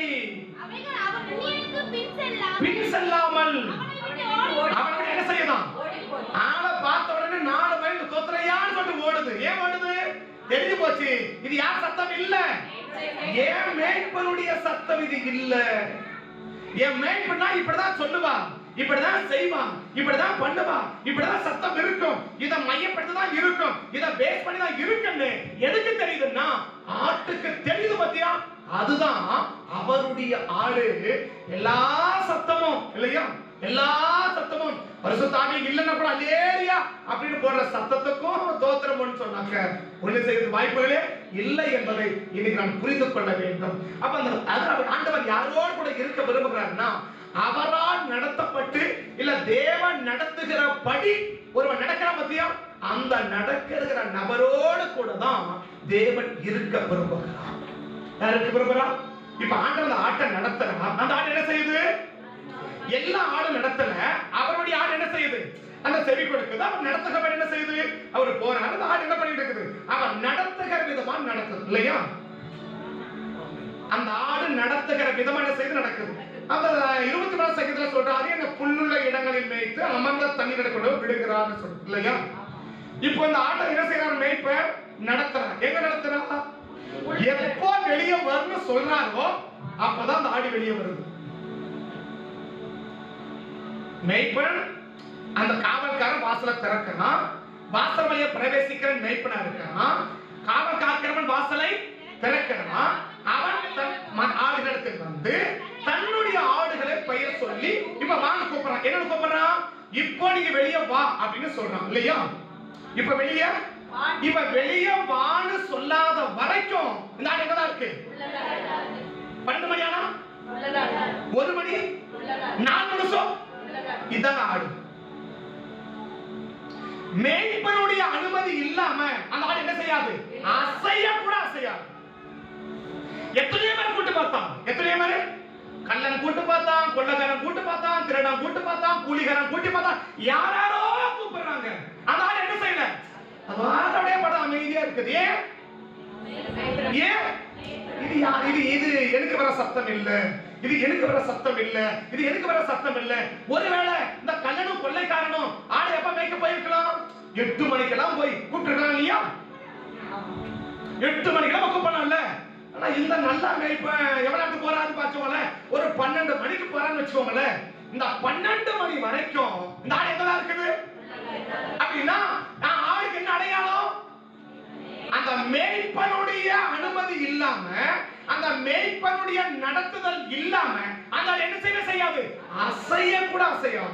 பின் செல்லாமல் அவன் என்ன செய்யலாம்? ஆளை பார்த்த உடனே 4 மைல் தோத்துறையான்னு சொல்லிட்டு ஓடுது. ஏன் ஓடுது? தெரிஞ்சு போச்சு இது யார் சத்தம் இல்ல, என் மேய்ப்பனுடைய சத்தம் இது இல்ல. என் மேய்ப்பனா இப்படிதான் சொல்லுவான், இப்படிதான் செய்வான், இப்படிதான் பண்ணுவான், இப்படிதான் சத்தம் இருக்கும், இத மையப்படுத்தி தான் இருக்கும், இத பேஸ் பண்ணி தான் இருக்குன்னு எதுக்கு தெரியுதுன்னா ஆட்டுக்கு தெரியுது பத்தியா? அதுதான் அவருடைய ஆடு. எல்லா சத்தமும் இல்லையா, எல்லா சத்தமும் பரிசுத்த ஆவி இல்லன்னா கூட அல்லேலூயா அப்படின்னு போடுற சத்தத்துக்கும் தோத்திரம்னு சொன்னாங்க. ஒண்ணு செய்யறது வாய்ப்புகளே இல்லை என்பதை இன்னைக்கு நாம் புரிந்து கொள்ள வேண்டும். அப்ப அந்த ஆண்டவர் யாரோடு கூட இருக்க விரும்புகிறார்னா, அவரால் நடத்தப்பட்டு இல்ல தேவன் நடத்துகிறபடி ஒருவன் நடக்கிற பத்தியா அந்த நடக்கிற நபரோடு கூட தான் தேவன் இருக்க விரும்புகிறார். யாருக்கு விரும்புகிறார்? இப்ப ஆண்டவர் ஆட்டை நடத்துறார். அந்த ஆடு என்ன செய்யுது? எல்லா ஆடும் நடத்தல, அவருடைய ஆடு என்ன செய்யுது? அந்த செவி கொடுக்குது. அவர் நடத்துகிறவர் என்ன செய்யுது? அவர் போறாரு. அந்த ஆடு என்ன பண்ணிட்டு இருக்குது? அவர் நடத்துகிற விதமா நடக்குது இல்லையா? அந்த ஆடு நடத்துகிற விதமா என்ன செய்து நடக்குது. அந்த 24 செகண்ட்ல சொல்றாரு, என்ன புல்லுள்ள இடங்களில் மேய்த்து அமர்ந்த தண்ணீரை கொண்டு விடுகிறார்னு சொல்றது இல்லையா? இப்போ இந்த ஆட்டை என்ன செய்யறாரு? மேய்ப்பர் நடத்துறார். எங்க நடத்துறா? எப்போ வெளியே வரணும் சொல்றாரோ அப்பதான் அந்த ஆடு வெளியே வருது. மேய்ப்பன் அந்த காவல்காரன் வாசலை திறக்கிறான், வாசல் வழியா பிரவேசிக்கிற மேய்ப்பனா இருக்கான். காவல் காக்கிறவன் வாசலை திறக்கிறான். அவன் ஆடுகளுக்கு வந்து தன்னுடைய ஆடுகளை பெயர் சொல்லி இப்ப வாங்க கூப்பிடுறான். என்ன கூப்பிடுறான்? இப்போ நீங்க வெளியே வா அப்படின்னு சொல்றான் இல்லையா? இப்ப வெளியே வான்னு சொல்லாத வரைக்கும் இந்த ஆடு எங்கதான் இருக்கு? 12 மணி ஆனா 1 மணி 4 நிமிஷம் இதாங்க ஆடு. மேய்ப்பனுடைய அனுமதி இல்லாம அந்த ஆடு என்ன செய்யாது? அசைய கூட அசையாது. எத்தனையோ பேர் கூட்டு பார்த்தான், எத்தனையோ பேர் கள்ளன் கூட்டு பார்த்தான், கொள்ளக்காரன் கூட்டு பார்த்தான், திருடன் கூட்டு பார்த்தான், கூலிகாரன் கூட்டி பார்த்தான், யாராரோ கூப்பிடுறாங்க. அந்த ஆடு என்ன செய்யல? அது ஆடோடைய படம் அமைதியா இருக்குது. ஏன்? இது எனக்கு வர சத்தம் இல்ல, இது எனக்கு வர சத்தம் இல்ல, இது எனக்கு வர சத்தம் இல்ல. ஒருவேளை இந்த கள்ளனும் கொள்ளைக்காரனும் ஆடு எப்ப மேய்க்க போயிருக்கலாம்? 8 மணிக்கெல்லாம் போய் கூப்பிட்டுருக்கலாம் இல்லையா? 8 மணிக்கெல்லாம் கூப்பிடலாம்ல. ஆனா இந்த நல்ல மேய்ப்ப எவ்வளவு போறான்னு பாச்சோங்களே, ஒரு 12 மணிக்கு போறான்னு வச்சுக்கோங்களே, இந்த 12 மணி வரைக்கும் இந்த ஆடு எங்கதான் இருக்குது? அப்படின்னா ஆளுக்கு என்ன அடையாளம்? அந்த மேய்ப்பனுடைய அனுமதி இல்லாம, அந்த மேய்ப்பனுடைய நடத்துதல் இல்லாம அந்த என்ன செய்யாது? அசைய கூட அசையாது.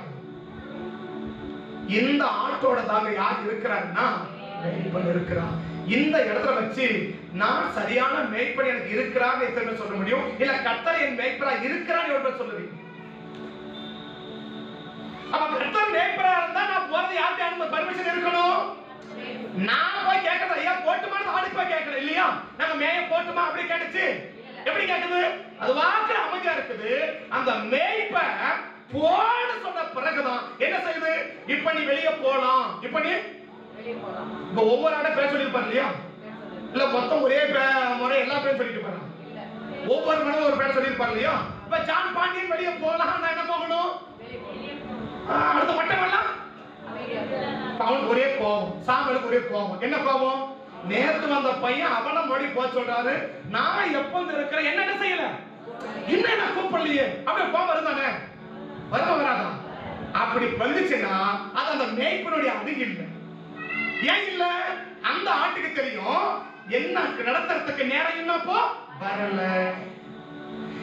இந்த ஆட்டோட தாங்க யார் இருக்கிறாருன்னா மேய்ப்பன் இருக்கிறார். இந்த இடத்துல வச்சு நான் சரியான மேய்ப்பன் எனக்கு இருக்கிறான்னு எத்தனை சொல்ல முடியும்? இல்ல கர்த்தர் என் மேய்ப்பரா இருக்கிறான்னு எவ்வளவு சொல்லுவீங்க? அப்ப கர்த்தர் மேய்ப்பரா இருந்தா நான் போறது யார்கிட்ட அனுமதி பர்மிஷன் இருக்கணும்? நான் போய் கேட்கறேன், ஐயா போட்டுமான்னு ஆளுக்கு போய் கேட்கறேன் இல்லையா? நாங்க மேய போட்டுமா அப்படி கேட்டுச்சு. எப்படி கேக்குது? அது வாக்குல அமைதியா இருக்குது. அந்த மேய்ப்ப போன்னு சொன்ன பிறகுதான் என்ன செய்யுது? இப்ப நீ வெளியே போலாம், இப்ப நீ வெளியே போலாம். இப்ப ஒவ்வொரு ஆட பேர் சொல்லிருப்பாரு இல்லையா? இல்ல மொத்தம் ஒரே முறை எல்லா பேரும் சொல்லிட்டு போறாங்க. ஒவ்வொரு மனதும் ஒரு பேர் சொல்லிருப்பாரு இல்லையா? இப்ப ஜான் பாண்டியன் வெளியே போலாம், நான் என்ன போகணும்? அடுத்த மட்டம் எல்லாம் அவனுக்கு ஒரே கோபம், சாமுவேலுக்கு ஒரே கோபம். என்ன கோபம்? நேத்து வந்த பையன் அவன மொழி போக சொல்றாரு, நான் எப்ப இருக்கிறேன் என்ன செய்யல, என்ன கூப்பிடலையே, அப்படியே கோபம் இருந்தானே வராதா? அப்படி வந்துச்சுன்னா அது அந்த மேய்ப்பனுடைய அணுகு இல்லை. ஏன் இல்ல? அந்த ஆட்டுக்கு தெரியும் என்ன நடத்துறதுக்கு நேரம் என்னப்போ வரல.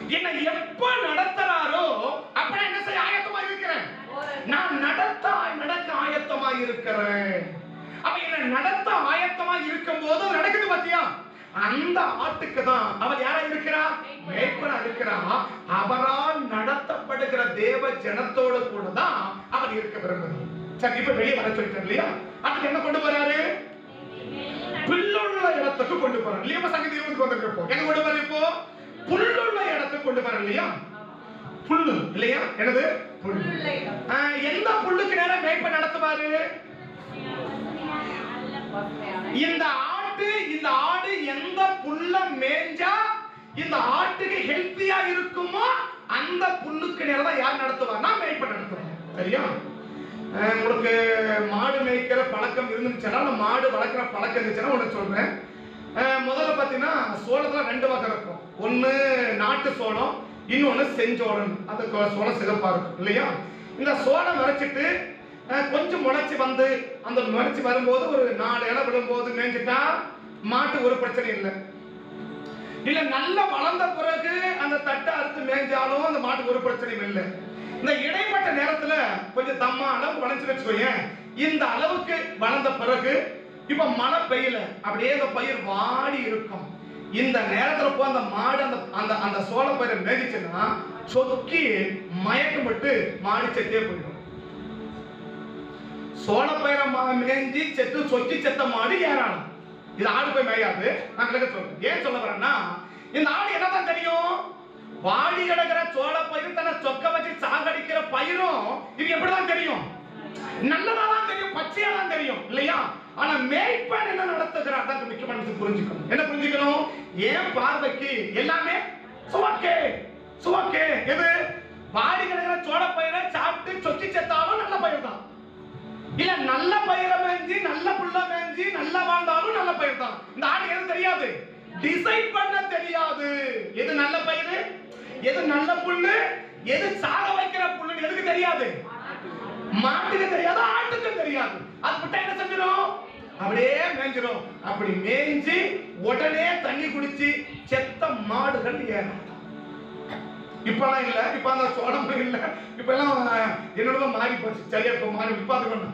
என்னை எப்ப நடத்துறாரோ அப்ப நான் என்ன செய்ய ஆயத்தமா இருக்கிறேன்? நான் நடக்க ஆயத்தமா இருக்கிறேன். அப்ப என்ன நடத்த ஆயத்தமா இருக்கும் போது நடக்குது பாத்தியா? அந்த ஆட்டுக்கு தான் அவர் யாரா இருக்கிறார்? மேய்ப்பனா இருக்கிறார். அவரால் நடத்தப்படுகிற தேவ ஜனத்தோடு கூட தான் அவர் இருக்க விரும்புகிறார். சரி, இப்ப வெளியே வர சொல்லிட்டார் இல்லையா? அதுக்கு என்ன கொண்டு போறாரு? புல்லுள்ள இடத்துக்கு கொண்டு போறாரு இல்லையா? சங்கீதம் 20 வந்திருப்போம். எங்க கொண்டு போறாரு? இப்போ புல்லுள்ள இடத்துக்கு கொண்டு போறாரு இல்லையா? புல்லு இல்லையா? என்னது? புல்லு. எந்த புல்லுக்கு நேரம் மேய்ப்பன் நடத்துவாரு? இந்த ஆடு எந்த புல்ல மேய்ஞ்சா இந்த ஆட்டுக்கு ஹெல்த்தியா இருக்குமோ அந்த புல்லுக்கு நேரம் தான் யார் நடத்துவார்? நான் மேய்ப்பன் நடத்துவேன். சரியா? உங்களுக்கு மாடு மேய்க்கிற பழக்கம் இருந்துச்சுன்னா, மாடு வளர்க்கிற பழக்கம் இருந்துச்சுன்னா ஒன்று சொல்றேன். முதல்ல பார்த்தீங்கன்னா சோளத்துல 2 வகை இருக்கும். ஒன்று நாட்டு சோளம், இன்னொன்று செஞ்சோளம். அந்த சோளம் சிறப்பா இருக்கும் இல்லையா? இந்த சோளம் வரைச்சிட்டு கொஞ்சம் முளைச்சி வந்து அந்த முளைச்சி வரும்போது ஒரு 4 இலை விழும்போது மேய்ஞ்சிட்டா மாட்டு ஒரு பிரச்சனை இல்லை. இல்ல நல்லா வளர்ந்த பிறகு அந்த தட்டை அறுத்து மேய்ஞ்சாலும் அந்த மாட்டுக்கு ஒரு பிரச்சனையும் இல்லை. இந்த இடைப்பட்ட நேரத்துல கொஞ்சம் தம்மா அளவு வளைச்சு வச்சுக்கோங்க. இந்த அளவுக்கு வளர்ந்த பிறகு இப்ப மழை பெய்யல, அப்படியே அந்த பயிர் வாடி இருக்கும். இந்த நேரத்துல போய் அந்த மாடு அந்த அந்த சோள பயிரை மேய்ச்சிச்சுன்னா சொக்கி மயக்கம் விட்டு மாடி செத்தே போயிடும். சோள பயிரை மேய்ஞ்சி செத்து சொக்கி செத்த மாடு ஏறாலும் இது ஆடு போய் மேயாது. நான் கிழக்க சொல்றேன். ஏன் சொல்ல வரேன்னா, இந்த ஆடு என்னதான் தெரியும்? வாடி கிடக்கிற சோள பயிர் தன்னை சொக்க வச்சு சாகடிக்கிற பயிரும் இது எப்படிதான் தெரியும்? நல்லதான் தெரியும், பச்சையா தான் தெரியும் இல்லையா? ஆனா மேய்ப்பன் என்ன நடத்துகிறார் தான் முக்கியமான புரிஞ்சுக்கணும். என்ன புரிஞ்சுக்கணும்? ஏன் பார்வைக்கு எல்லாமே சுவக்கே சுவக்கே. எது? வாடி கிடக்கிற சோள பயிரை சாப்பிட்டு சொச்சி செத்தாலும் நல்ல பயிர் தான். இல்ல நல்ல பயிரை மேய்ஞ்சி நல்ல புல்ல மேய்ஞ்சி நல்லா வாழ்ந்தாலும் நல்ல பயிர் தான். இந்த ஆடு எது தெரியாது? டிசைட் பண்ண தெரியாது. எது நல்ல பயிர், எது நல்ல புல்லு, எது சாக வைக்கிற புல்லு எதுக்கு தெரியாது? மாட்டுக்கு தெரியாது, ஆட்டுக்கு தெரியாது. அது விட்டா என்ன செஞ்சிடும்? அப்படியே மேய்ஞ்சிடும். அப்படி மேய்ஞ்சி உடனே தண்ணி குடிச்சு செத்த மாடுகள் ஏறும். இப்பெல்லாம் இல்ல, இப்ப அந்த சோளம் இல்ல, இப்ப எல்லாம் என்னோட மாறி போச்சு. சரியா இப்ப மாறி பாத்துக்கணும்.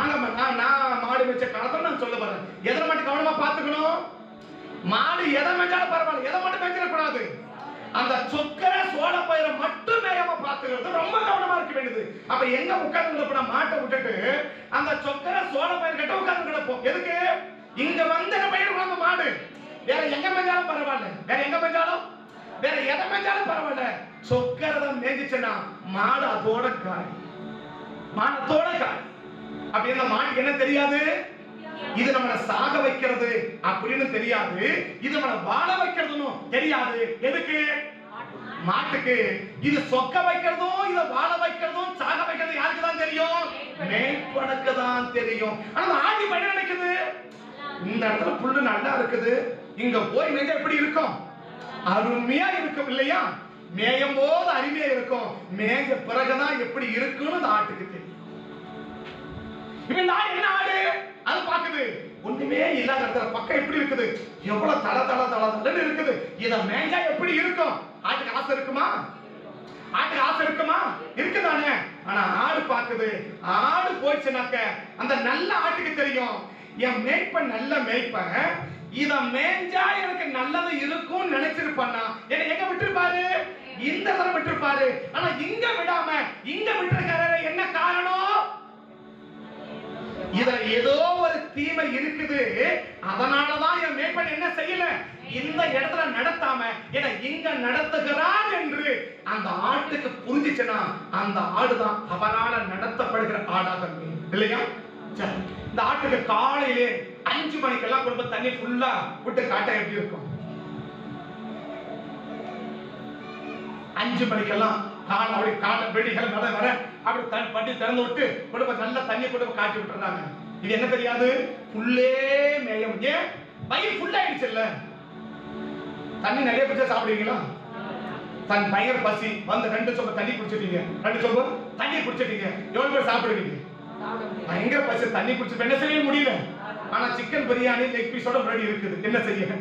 நான் மாடு வச்ச காலத்துல நான் சொல்ல வரேன். எதை மட்டும் கவனமா பாத்துக்கணும்? மாடு எதை மேய்ச்சாலும் பரவாயில்ல, எதை மட்டும் மேய்ச்சிடக்கூடாது. அந்த சொக்கர சோள பயிரை மட்டும் மேயாம பாத்துக்கிறது ரொம்ப கவனமா இருக்க வேண்டியது. அப்ப எங்க உட்கார்ந்து கிடப்போம்? மாட்டை விட்டுட்டு அந்த சொக்கர சோள பயிர் கிட்ட உட்கார்ந்து கிடப்போம். எதுக்கு? இங்க வந்து பயிர் வளர்ந்த மாடு வேற எங்க மேய்ச்சாலும் பரவாயில்ல, வேற எங்க மேய்ச்சாலும் வேற எதை மேய்ச்சாலும் பரவாயில்ல, சொக்கரத மேய்ச்சிச்சுன்னா மாடு அதோட காய், மானத்தோட காய். அப்படி அந்த மாட்டுக்கு என்ன தெரியாது? இது நம்மளை சாக வைக்கிறது அப்படின்னு தெரியாது, இது நம்மளை வாழ வைக்கிறதுன்னு தெரியாது. எதுக்கு? மாட்டுக்கு. இது சொக்க வைக்கிறதும் இத வாழ வைக்கிறதும் சாக வைக்கிறதும் யாருக்கு தான் தெரியும்? மேய்ப்பனுக்கு தான் தெரியும். ஆனா ஆதி பையன் நினைக்குது, இந்த இடத்துல புல்லு நல்லா இருக்குது, இங்க போய் மேய்ஞ்சா எப்படி இருக்கும்? அருமையா இருக்கும் இல்லையா? மேயும் போது அருமையா இருக்கும், மேய்ஞ்ச பிறகுதான் எப்படி இருக்குன்னு அந்த ஆட்டுக்கு தெரியும். இப்ப இந்த ஆடு என்ன ஆடு? அது பாக்குது ஒண்ணுமே இல்லாத இடத்துல பக்கம் எப்படி இருக்குது, எவ்வளவு தல தல தல தலன்னு இருக்குது, இத மேய்ஞ்சா எப்படி இருக்கும்? ஆட்டுக்கு ஆசை இருக்குமா? ஆட்டுக்கு ஆசை இருக்குமா? இருக்குதானே? ஆனா ஆடு பாக்குது, ஆடு போயிடுச்சுனாக்க அந்த நல்ல ஆட்டுக்கு தெரியும், என் மேய்ப்பன் நல்ல மேய்ப்பன், இத மேய்ஞ்சா எனக்கு நல்லது இருக்கும் நினைச்சிருப்பானா என்ன எங்க விட்டுருப்பாரு? இந்த தரம் விட்டுருப்பாரு. ஆனா இங்க விடாம இங்க விட்டுருக்காரு. என்ன காரணம்? இதுல ஏதோ ஒரு தீமை இருக்குது, அதனாலதான் என் மேய்ப்பன் என்ன செய்யல, இந்த இடத்துல நடத்தாம என இங்க நடத்துகிறார் என்று அந்த ஆட்டுக்கு புரிஞ்சிச்சுன்னா அந்த ஆடுதான் அவனால நடத்தப்படுகிற ஆடாக இல்லையா? இந்த ஆட்டுக்கு காலையிலே 5 மணிக்கெல்லாம் குடும்ப தண்ணி ஃபுல்லா விட்டு காட்ட எப்படி இருக்கும்? 5 மணிக்கெல்லாம் காலை அப்படி காட்ட வெடிகள் வர வர அப்படி பட்டி திறந்து விட்டு குடும்ப நல்ல தண்ணி குடும்ப காட்டி விட்டுறாங்க. இது என்ன தெரியாது? புல்லே மேயம். ஏன்? பயிர் ஃபுல் ஆயிடுச்சு இல்ல. தண்ணி நிறைய பிடிச்சா சாப்பிடுவீங்களா? தன் பயிர் பசி வந்து 2 சொம்பு தண்ணி குடிச்சிட்டீங்க, 2 சொம்பு தண்ணி குடிச்சிட்டீங்க, எவ்வளவு பேர் சாப்பிடுவீங்க? பயங்கர பசி, தண்ணி குடிச்சு என்ன செய்ய முடியல. ஆனா சிக்கன் பிரியாணி லெக் பீஸோட ரெடி இருக்குது, என்ன செய்ய?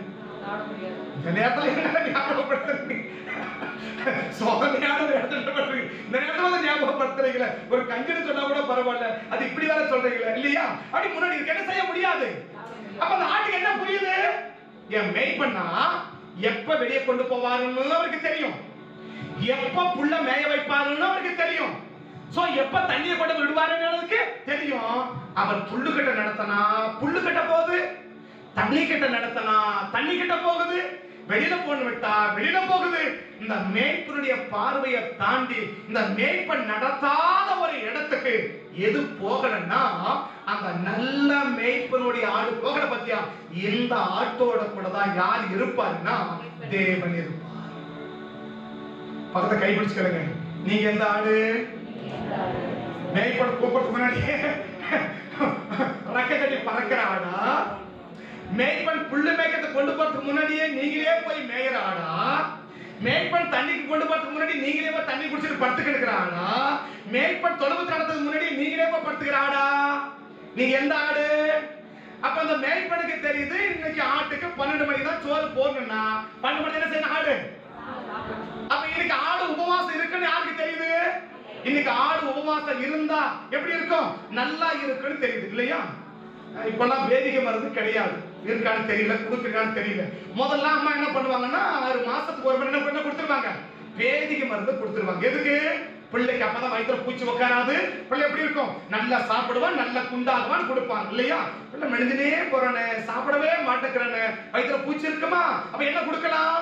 இந்த நேரத்துல என்ன ஞாபகப்படுத்துறீங்க? சோதனையான நேரத்துல பண்றீங்க. இந்த நேரத்துல வந்து ஞாபகப்படுத்துறீங்களே. ஒரு கஞ்சன்னு சொன்னா கூட பரவாயில்ல, அது இப்படி வேற சொல்றீங்களே இல்லையா? அப்படி முன்னாடி இருக்கு, என்ன செய்ய முடியாது. அப்ப அந்த ஆட்டுக்கு என்ன புரியுது? என் மேய்ப்பன்னா எப்ப வெளியே கொண்டு போவாருன்னு அவருக்கு தெரியும், எப்ப புள்ள மேய வைப்பாருன்னு அவருக்கு தெரியும், சோ எப்ப தண்ணியை கொண்டு விடுவாருன்னு அவருக்கு தெரியும். அவர் புல்லு கிட்ட நடத்தினா புல்லு கிட்ட போகுது, தண்ணி கிட்ட நடத்தினா தண்ணி கிட்ட போகுது, வெளியில போன்னு விட்டா வெளியில போகுது. இந்த மேய்ப்பனுடைய பார்வையை தாண்டி இந்த மேய்ப்பன் நடத்தாத ஒரு இடத்துக்கு எது போகலன்னா அந்த நல்ல மேய்ப்பனுடைய ஆடு போகல. பத்தியா, இந்த ஆட்டோட கூட தான் யார் இருப்பாருன்னா தேவன் இருப்பார். பக்கத்தை கைப்பிடிச்சுக்கிறேங்க. நீங்க எந்த ஆடு? மேய்ப்பன் கூப்பிடுறதுக்கு முன்னாடியே ரக்க கட்டி பறக்கிற ஆடா? மேய்ப்பன் புல்லு மேய்க்கத்தை கொண்டு போறதுக்கு முன்னாடியே நீங்களே போய் மேய்கிற ஆடா? மேய்ப்பன் தண்ணிக்கு கொண்டு போறதுக்கு முன்னாடி நீங்களே போய் தண்ணி குடிச்சிட்டு படுத்து கிடக்குற ஆடா? மேய்ப்பன் தொழுவு நடத்துறதுக்கு முன்னாடி நீங்களே போய் படுத்துக்கிற ஆடா? நீங்க எந்த ஆடு? அப்ப அந்த மேய்ப்பனுக்கு தெரியுது இன்னைக்கு ஆட்டுக்கு 12 மணிக்கு தான் சோறு போடணும்னா 12 மணி என்ன செய்யணும் ஆடு? அப்ப இன்னைக்கு ஆடு உபவாசம் இருக்குன்னு யாருக்கு தெரியுது? இன்னைக்கு ஆடு உபவாசம் இருந்தா எப்படி இருக்கும்? நல்லா இருக்குன்னு தெரியுது இல்லையா? இப்பெல்லாம் வேதிகை மருந்து கிடையாது, இருக்கான்னு தெரியல, கொடுக்குறான்னு தெரியல. முதல்ல அம்மா என்ன பண்ணுவாங்கன்னா 6 மாசத்துக்கு ஒரு மணி என்ன கொடுத்துருவாங்க, வேதிகை மருந்து கொடுத்துருவாங்க. எதுக்கு? பிள்ளைக்கு அப்பதான் வயிற்றுல பூச்சி உட்காராது, பிள்ளை எப்படி இருக்கும், நல்லா சாப்பிடுவான், நல்லா குண்டாகுவான்னு கொடுப்பாங்க இல்லையா? பிள்ளை மெலிஞ்சுனே போறானே, சாப்பிடவே மாட்டேங்கிறானே, வயிற்றுல பூச்சி இருக்குமா? அப்ப என்ன கொடுக்கலாம்?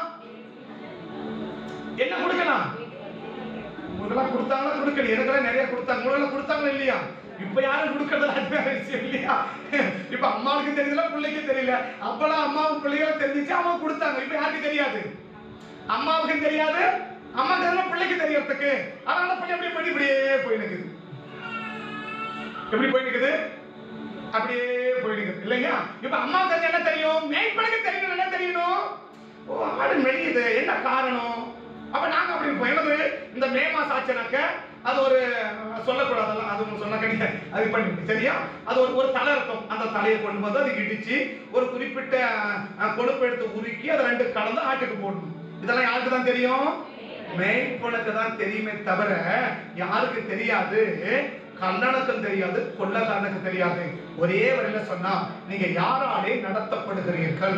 என்ன கொடுக்கலாம்? உங்களெல்லாம் கொடுத்தாங்களா? கொடுக்கல. எனக்கெல்லாம் நிறைய கொடுத்தாங்க. உங்களெல்லாம் கொடுத்தாங்களா இல்லையா? இப்ப யாரும் கொடுக்கறதுல விஷயம் இல்லையா? இப்ப அம்மாவுக்கு தெரியல, பிள்ளைக்கு தெரியல. அப்பெல்லாம் அம்மாவுக்கு பிள்ளைகளும் தெரிஞ்சிச்சு, அம்மா கொடுத்தாங்க. இப்ப யாருக்கு தெரியாது? அம்மாவுக்கு தெரியாது, அம்மா தெரியல, பிள்ளைக்கு தெரியறதுக்கு. அதனால பிள்ளை அப்படியே பண்ணி இப்படியே போய் நிக்குது. எப்படி போய் நிக்குது? அப்படியே போய் நிக்குது இல்லையா? இப்ப அம்மா தெரிஞ்ச என்ன தெரியும்? மேய்ப்பனுக்கு தெரியணும். என்ன தெரியணும்? ஓ, ஆடு மெலியுது, என்ன காரணம்? அப்ப நாங்க அப்படி இருப்போம். எனது இந்த மே மாசம் ஆச்சுனாக்க அது ஒரு சொல்லக்கூடாதல்ல, அது சொன்ன கிடையாது, அது பண்ணி சரியா? அது ஒரு தலை இருக்கும், அந்த தலையை கொண்டு வந்து அது இடிச்சு ஒரு குறிப்பிட்ட கொழுப்பு எடுத்து உருக்கி அதை 2 கலந்து ஆட்டுக்கு போடணும். இதெல்லாம் யாருக்கு தான் தெரியும்? மேய்ப்பனுக்கு தான் தெரியுமே தவிர யாருக்கு தெரியாது? கல்லனுக்கும் தெரியாது, கொள்ளக்காரனுக்கு தெரியாது. ஒரே வரையில சொன்னா, நீங்க யாராலே நடத்தப்படுகிறீர்கள்?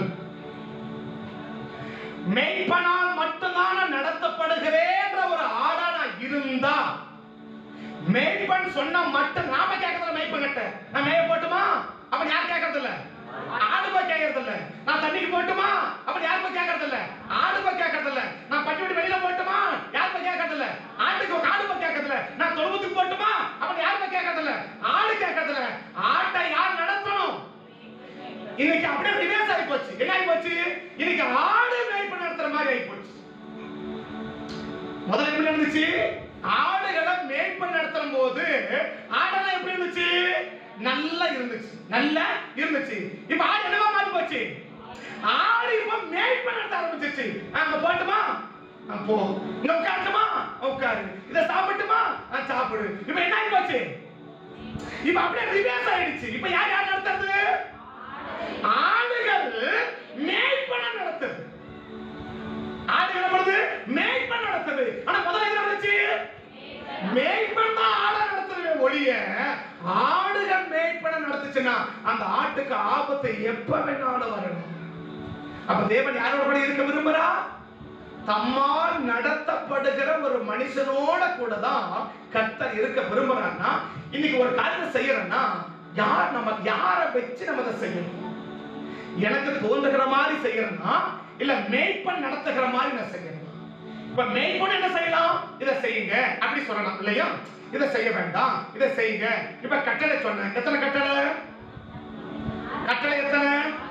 மேய்ப்பனால் மட்டும்தான் நடத்தப்படுகிறேன்ற ஒரு ஆடா நான் இருந்தா, மேய்ப்பன் சொன்ன மட்டும் நாம கேட்கறதுல மேய்ப்பன் கிட்ட நான் மேய போட்டுமா? அப்ப யார் கேட்கறது இல்ல? ஆடு போய் கேட்கறது இல்ல. நான் தண்ணிக்கு போட்டுமா? அப்ப யார் போய் கேட்கறது இல்ல? ஆடு போய் கேட்கறது இல்ல. நான் பட்டி விட்டு வெளியில போட்டுமா? யார் போய் கேட்கறது இல்ல. ஆட்டுக்கு ஆடு போய் கேட்கறது இல்ல. நான் தொழுவத்துக்கு போட்டுமா? அப்ப யார் போய் கேட்கறது இல்ல. ஆடு கேட்கறது இல்ல. ஆட்டை யார் நடத்தணும்? இன்னைக்கு அப்படியே ரிவர்ஸ் ஆகி போச்சு. என்ன ஆகி போச்சு? இன்னைக்கு ஆடு மேய்ப்பு நடத்துற மாதிரி ஆகி போச்சு. முதல்ல எப்படி நடந்துச்சு? ஆடுகளை மேய்ப்பு நடத்தும் போது ஆடெல்லாம் எப்படி இருந்துச்சு? நல்லா இருந்துச்சு, நல்லா இருந்துச்சு. இப்ப ஆடு என்னவா மாறி போச்சு? ஆடு இப்ப மேய்ப்பு நடத்த ஆரம்பிச்சிருச்சு. அங்க போட்டுமா? போ. இங்க உட்காருமா? உட்காரு. இத சாப்பிட்டுமா? சாப்பிடு. இப்ப என்ன ஆகி போச்சு? இப்ப அப்படியே ரிவர்ஸ் ஆயிடுச்சு. இப்ப யார் நடத்துறது? ஆடுகள் மேய்ப்பன நடத்துது. ஆடுகள் நடத்துது, மேய்ப்பன் நடத்துது. ஆனா முதல்ல என்ன நடந்துச்சு? மேய்ப்பன் தான் ஆட நடத்துது ஒழிய ஆடுகள் மேய்ப்பன நடத்துச்சுன்னா அந்த ஆட்டுக்கு ஆபத்து எப்ப வேணாலும் வரணும். அப்ப தேவன் யாரோட கூட இருக்க விரும்புறா? தம்மால் நடத்தப்படுகிற ஒரு மனுஷனோட கூட தான் கர்த்தர் இருக்க விரும்புறான்னா, இன்னைக்கு ஒரு காரியத்தை செய்யறேன்னா யார் நம்ம யாரை வச்சு நம்ம அதை செய்யணும்? எனக்கு தோன்றுகிற மாதிரி செய்யறேன்னா இல்ல மேய்ப்பன் நடத்துகிற மாதிரி நான் செய்யணும். இப்ப மேய்ப்பன் என்ன செய்யலாம்? இதை செய்யுங்க அப்படி சொல்லலாம் இல்லையா? இதை செய்ய வேண்டாம், இதை செய்யுங்க. இப்ப கட்டளை சொன்ன எத்தனை கட்டளை? கட்டளை எத்தனை?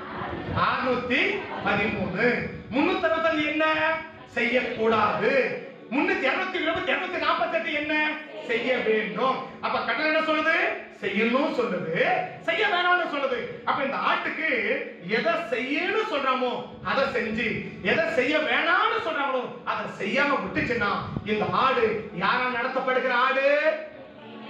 613. 365 என்ன செய்யக்கூடாது? 248 என்ன செய்ய வேண்டும்? அப்ப கட்டளை என்ன சொல்லுது? செய்யணும் சொல்லுது, செய்ய வேணாம்னு சொல்லுது. அப்ப இந்த ஆட்டுக்கு எதை செய்யணும் சொல்றாமோ அதை செஞ்சு, எதை செய்ய வேணாம்னு சொல்றாங்களோ அதை செய்யாம விட்டுச்சுன்னா இந்த ஆடு யாரால் நடத்தப்படுகிற ஆடு?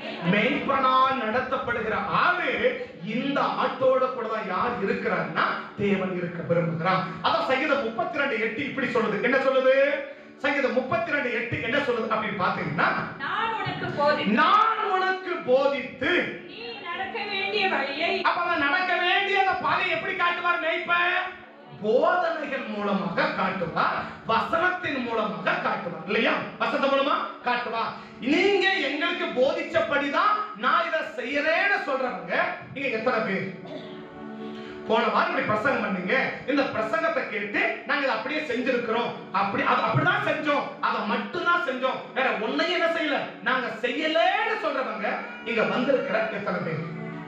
மேய்ப்பனால் நடத்தப்படுகிற ஆடு. இந்த ஆட்டோட கூட தான் யார் இருக்கிறார்னா தேவன் இருக்க விரும்புகிறான். அதான் சங்கீதம் 32:8 இப்படி சொல்லுது. என்ன சொல்லுது? சங்கீதம் 32:8 என்ன சொல்லுது அப்படின்னு பாத்தீங்கன்னா, நான் உனக்கு போதித்து நீ நடக்க வேண்டிய வழியை, அப்ப நடக்க வேண்டிய அந்த பாதையை எப்படி காட்டுவார் மேய்ப்பன்? போதனைகள் மூலமாக காட்டுவார், வசனத்தின் மூலமாக காட்டுவார் இல்லையா? வசனத்தின் மூலமா காட்டுவார். நீங்க எங்களுக்கு போதிச்சபடிதான் நான் இதை செய்யறேன்னு சொல்றவங்க நீங்க எத்தனை பேர்? போன வாரம் இப்படி பிரசங்கம் பண்ணீங்க, இந்த பிரசங்கத்தை கேட்டு நாங்க இதை அப்படியே செஞ்சிருக்கிறோம், அப்படிதான் செஞ்சோம், அதை மட்டும் தான் செஞ்சோம், வேற ஒன்னையும் என்ன செய்யல நாங்க செய்யலன்னு சொல்றவங்க இங்க வந்திருக்கிற எத்தனை பேர்?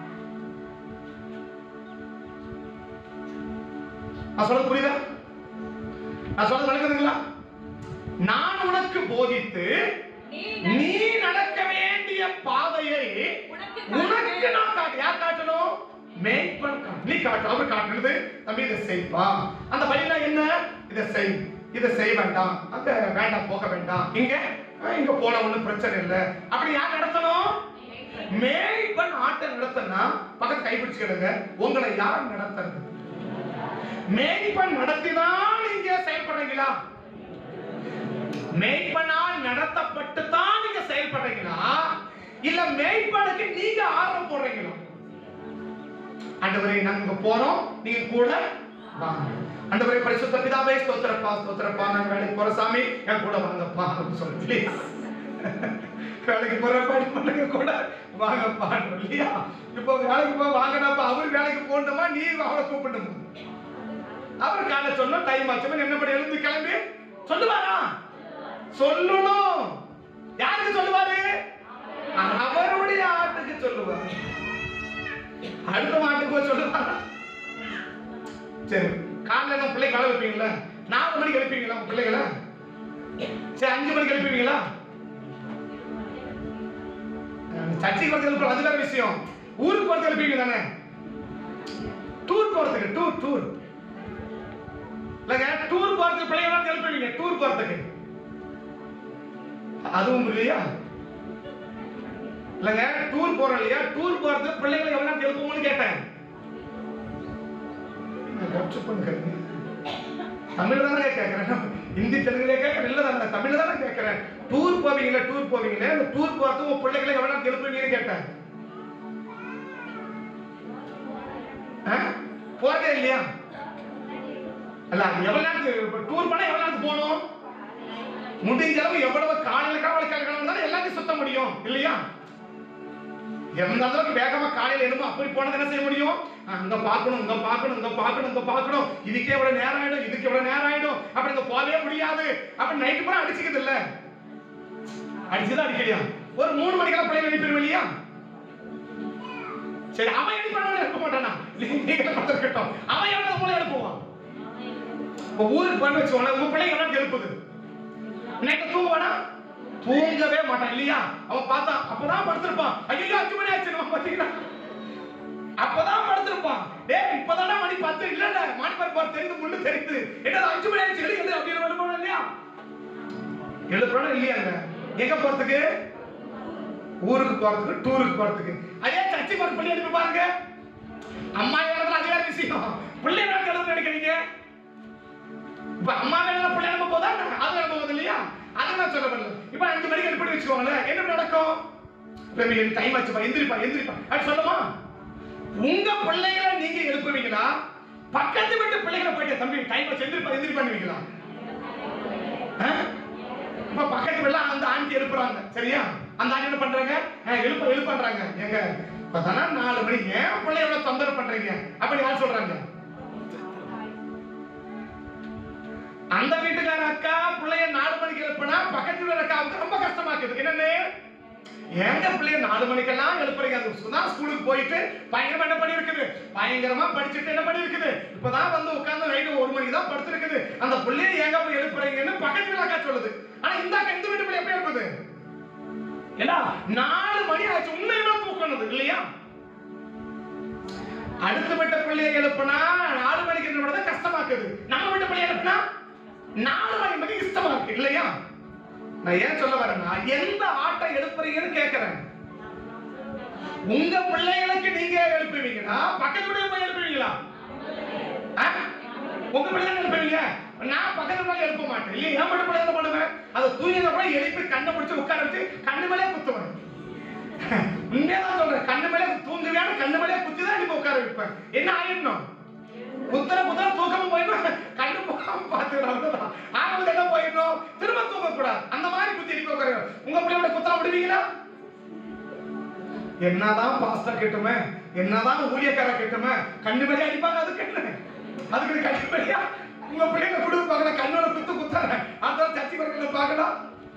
நான் சொல்றது புரியுதா? நான் சொல்றது நடக்குதுங்களா? நான் உனக்கு போதித்து நீ நடக்க வேண்டிய பாதையை உனக்கு நான் காட்டு. யார் காட்டணும்? மேய்ப்பன் காட்டு. நீ காட்டு. அவர் காட்டுறது தம்பி இதை செய்ப்பா. அந்த வழியில என்ன? இதை செய், இதை செய்ய வேண்டாம், அங்க வேண்டாம், போக வேண்டாம், இங்க போன ஒண்ணும் பிரச்சனை இல்லை. அப்படி யார் நடத்தணும்? மேய்ப்பன் ஆட்டை நடத்தினா பக்கத்து கைப்பிடிச்சுக்கிடுங்க. உங்களை யார் நடத்துறது? மேய்ப்பன் நடத்திதான் நீங்க செயல்படுறீங்களா? மேய்ப்பனால் நடத்தப்பட்டு தான் நீங்க செயல்படுறீங்களா? இல்ல மேய்ப்பனுக்கு நீங்க ஆர்வம் போடுறீங்களா? ஆண்டவரே நாங்க போறோம், நீங்க கூட வாங்க. ஆண்டவரே பரிசுத்த பிதாவே ஸ்தோத்திரப்பா, ஸ்தோத்திரப்பா, நாங்க வேலைக்கு போற சாமி என் கூட வாங்கப்பா அப்படின்னு சொல்லி ப்ளீஸ். வேலைக்கு போறப்பா நீங்க கூட வாங்கப்பா இல்லையா? இப்போ வேலைக்கு போய் வாங்கினப்பா அவரு வேலைக்கு போகணுமா, நீ அவளை கூப்பிடணுமா? அவர் காலை சொன்ன டைம் ஆச்சு, என்ன பண்ணி எழுந்து கிளம்பி சொல்லுவாரா? சொல்லணும். யாருக்கு சொல்லுவாரு? அவருடைய ஆட்டுக்கு சொல்லுவார். அடுத்த மாட்டுக்கு போய் சொல்லுவாரா? சரி, காலைல நம்ம பிள்ளை காலை வைப்பீங்களா? 4 மணிக்கு எழுப்பீங்களா உங்க பிள்ளைகளை? சரி, 5 மணிக்கு எழுப்பீங்களா? சர்ச்சைக்கு போறது எழுப்ப அது வேற விஷயம். ஊருக்கு போறது எழுப்பீங்க தானே? டூர் போறதுக்கு டூர் இல்லைங்க, டூர் போறதுக்கு பிள்ளைங்க எழுப்புவீங்க. டூர் போறதுக்கு அதுவும் இல்லையா? இல்லைங்க, டூர் போறோம் இல்லையா? டூர் போறதுக்கு பிள்ளைங்களை எவ்வளவு எழுப்புவோம்னு கேட்டேன். தமிழ் தானே கேட்கிறேன், ஹிந்தி தெலுங்குல கேட்கறேன், இல்ல தானே தமிழ் தானே கேட்கிறேன். டூர் போவீங்களா? டூர் போவீங்களே, அந்த டூர் போறதுக்கு உங்க பிள்ளைகளை எவ்வளவு எழுப்புவீங்கன்னு கேட்டேன். போறதே இல்லையா? அல்ல, எவ்வளவு நேரத்துக்கு டூர் பண்ணா எவ்வளவு நேரத்துக்கு போகணும்? முடிஞ்ச அளவு எவ்வளவு காலையில கிளம்பி எல்லாத்தையும் சுத்த முடியும் இல்லையா? எந்த அளவுக்கு வேகமா காலையில எழுமோ அப்படி போனது என்ன செய்ய முடியும்? அங்க பார்க்கணும், இங்க பார்க்கணும், இங்க பார்க்கணும், இங்க பார்க்கணும், இதுக்கே எவ்வளவு நேரம் ஆயிடும், இதுக்கு எவ்வளவு நேரம் ஆயிடும், அப்படி இங்க போகவே முடியாது. அப்படி நைட்டு பூரா அடிச்சுக்கிறது இல்ல, அடிச்சுதான் அடிக்கலையா? ஒரு 3 மணிக்கெல்லாம் பிள்ளைங்க எழுப்பிடுவோம் இல்லையா? சரி, அவன் எழுப்பான எழுப்ப மாட்டானா? நீங்க பார்த்துக்கிட்டோம், அவன் எவ்வளவு மூளை எழுப்புவான்? ஊருக்கு பண்ண வச்சுக்கோங்க, உங்க பிள்ளைங்க எவ்வளவு எழுப்புது? நைட்டு தூங்குவானா? தூங்கவே மாட்டான் இல்லையா? அவன் பார்த்தா அப்பதான் படுத்திருப்பான். ஐயோ 5 மணி ஆச்சு நம்ம பாத்தீங்கன்னா அப்பதான் படுத்திருப்பான். டேய் இப்பதானே மணி 10 இல்ல மணி பார் தெரியுது, முள்ளு தெரியுது, என்ன 5 மணி ஆச்சு எழுது அப்படின்னு எழுப்பணும் இல்லையா? எழுப்புறோம் இல்லையாங்க? எங்க போறதுக்கு? ஊருக்கு போறதுக்கு, டூருக்கு போறதுக்கு. அதே சர்ச்சை போற பிள்ளை எழுப்பி பாருங்க. அம்மா எழுதுற அதே விஷயம் பிள்ளை எழுதுன்னு நினைக்கிறீங்க. இப்ப அம்மா மேல பிள்ளை எழுப்ப போதா அது எழுப்ப போது இல்லையா? அதை நான் சொல்ல வரல. இப்ப 5 மணிக்கு எழுப்பி வச்சுக்கோங்களேன், என்ன நடக்கும்? டைம் ஆச்சுப்பா, எந்திரிப்பா எந்திரிப்பா அது சொல்லுமா? உங்க பிள்ளைகளை நீங்க எழுப்புவீங்களா? பக்கத்து வீட்டு பிள்ளைகளை போயிட்டு தம்பி டைம் ஆச்சு எந்திரிப்பா எந்திரிப்பா பண்ணுவீங்களா? இப்ப பக்கத்து வீட்டுல அந்த ஆண்டி எழுப்புறாங்க சரியா? அந்த ஆண்டி என்ன பண்றாங்க? எழுப்புறாங்க. எங்க இப்பதானே 4 மணிக்கு ஏன் பிள்ளையோட தொந்தரவு பண்றீங்க அப்படி யார் சொல்றாங்க? அந்த வீட்டுக்கார அக்கா பிள்ளைய 4 மணிக்கு எழுப்பினா பக்கத்து வீட்டு அக்காவுக்கு ரொம்ப கஷ்டமா இருக்குது. என்னன்னு எங்க பிள்ளைய 4 மணிக்கெல்லாம் எழுப்புறீங்க? அது சுதான் ஸ்கூலுக்கு போயிட்டு பயங்கரமா என்ன பண்ணி இருக்குது, பயங்கரமா படிச்சுட்டு என்ன பண்ணி இருக்குது, இப்பதான் வந்து உட்கார்ந்து நைட்டு 1 மணிக்கு தான் படுத்திருக்குது. அந்த பிள்ளைய எங்க போய் எழுப்புறீங்கன்னு பக்கத்து வீட்டு அக்கா சொல்லுது. ஆனா இந்த வீட்டு பிள்ளை எப்படி எழுப்புது? ஏன்னா 4 மணி ஆச்சு, உண்மையா தூக்கணும் இல்லையா? அடுத்த வீட்டு பிள்ளைய எழுப்புனா 4 மணிக்கு எழுப்புறது கஷ்டமாக்குது. நம்ம வீட்டு பிள்ளைய எழுப்புனா 4 மணி மணி இஷ்டமா இருக்கு இல்லையா? நான் ஏன் சொல்ல வரேன்னா, எந்த ஆட்டை எழுப்புறீங்கன்னு கேட்கிறேன். உங்க பிள்ளைகளுக்கு நீங்க எழுப்புவீங்களா? பக்கத்து வீட்டுல போய் எழுப்புவீங்களா? உங்க பிள்ளை தான் எழுப்பீங்க. நான் பக்கத்துல மேல எழுப்ப மாட்டேன் இல்லையா? என் மட்டும் பிள்ளை தான் பண்ணுவேன். அதை தூங்கின கூட எழுப்பி கண்ணை பிடிச்சி உட்கார வச்சு கண்ணு மேலே குத்துவேன். உண்மையதான் சொல்றேன். கண்ணு மேலே தூங்குவேன், கண்ணு மேலே குத்தி தான் எழுப்பி உட்கார வைப்பேன். என்ன ஆயிடணும்? குத்துற தூக்கமும் போயிடும், கண்ணு போகாம பார்த்துக்கலாம். ஆகவே என்ன போயிடணும், திரும்ப தூங்க கூடாது. அந்த மாதிரி குத்தி எழுப்பி உட்கார. உங்க பிள்ளையோட குத்தலாம் விடுவீங்களா? என்னதான் பாஸ்டர் கேட்டுமே, என்னதான் ஊழியக்கார கேட்டுமே, கண்ணு மேலே அடிப்பாங்க. அதுக்கு என்ன, அதுக்கு கண்ணு மேலையா? உங்க பிள்ளைங்க குடும்ப பார்க்கலாம், கண்ணோட குத்தாங்க. அதான் சர்ச்சை வரைக்கும் பார்க்கலாம்.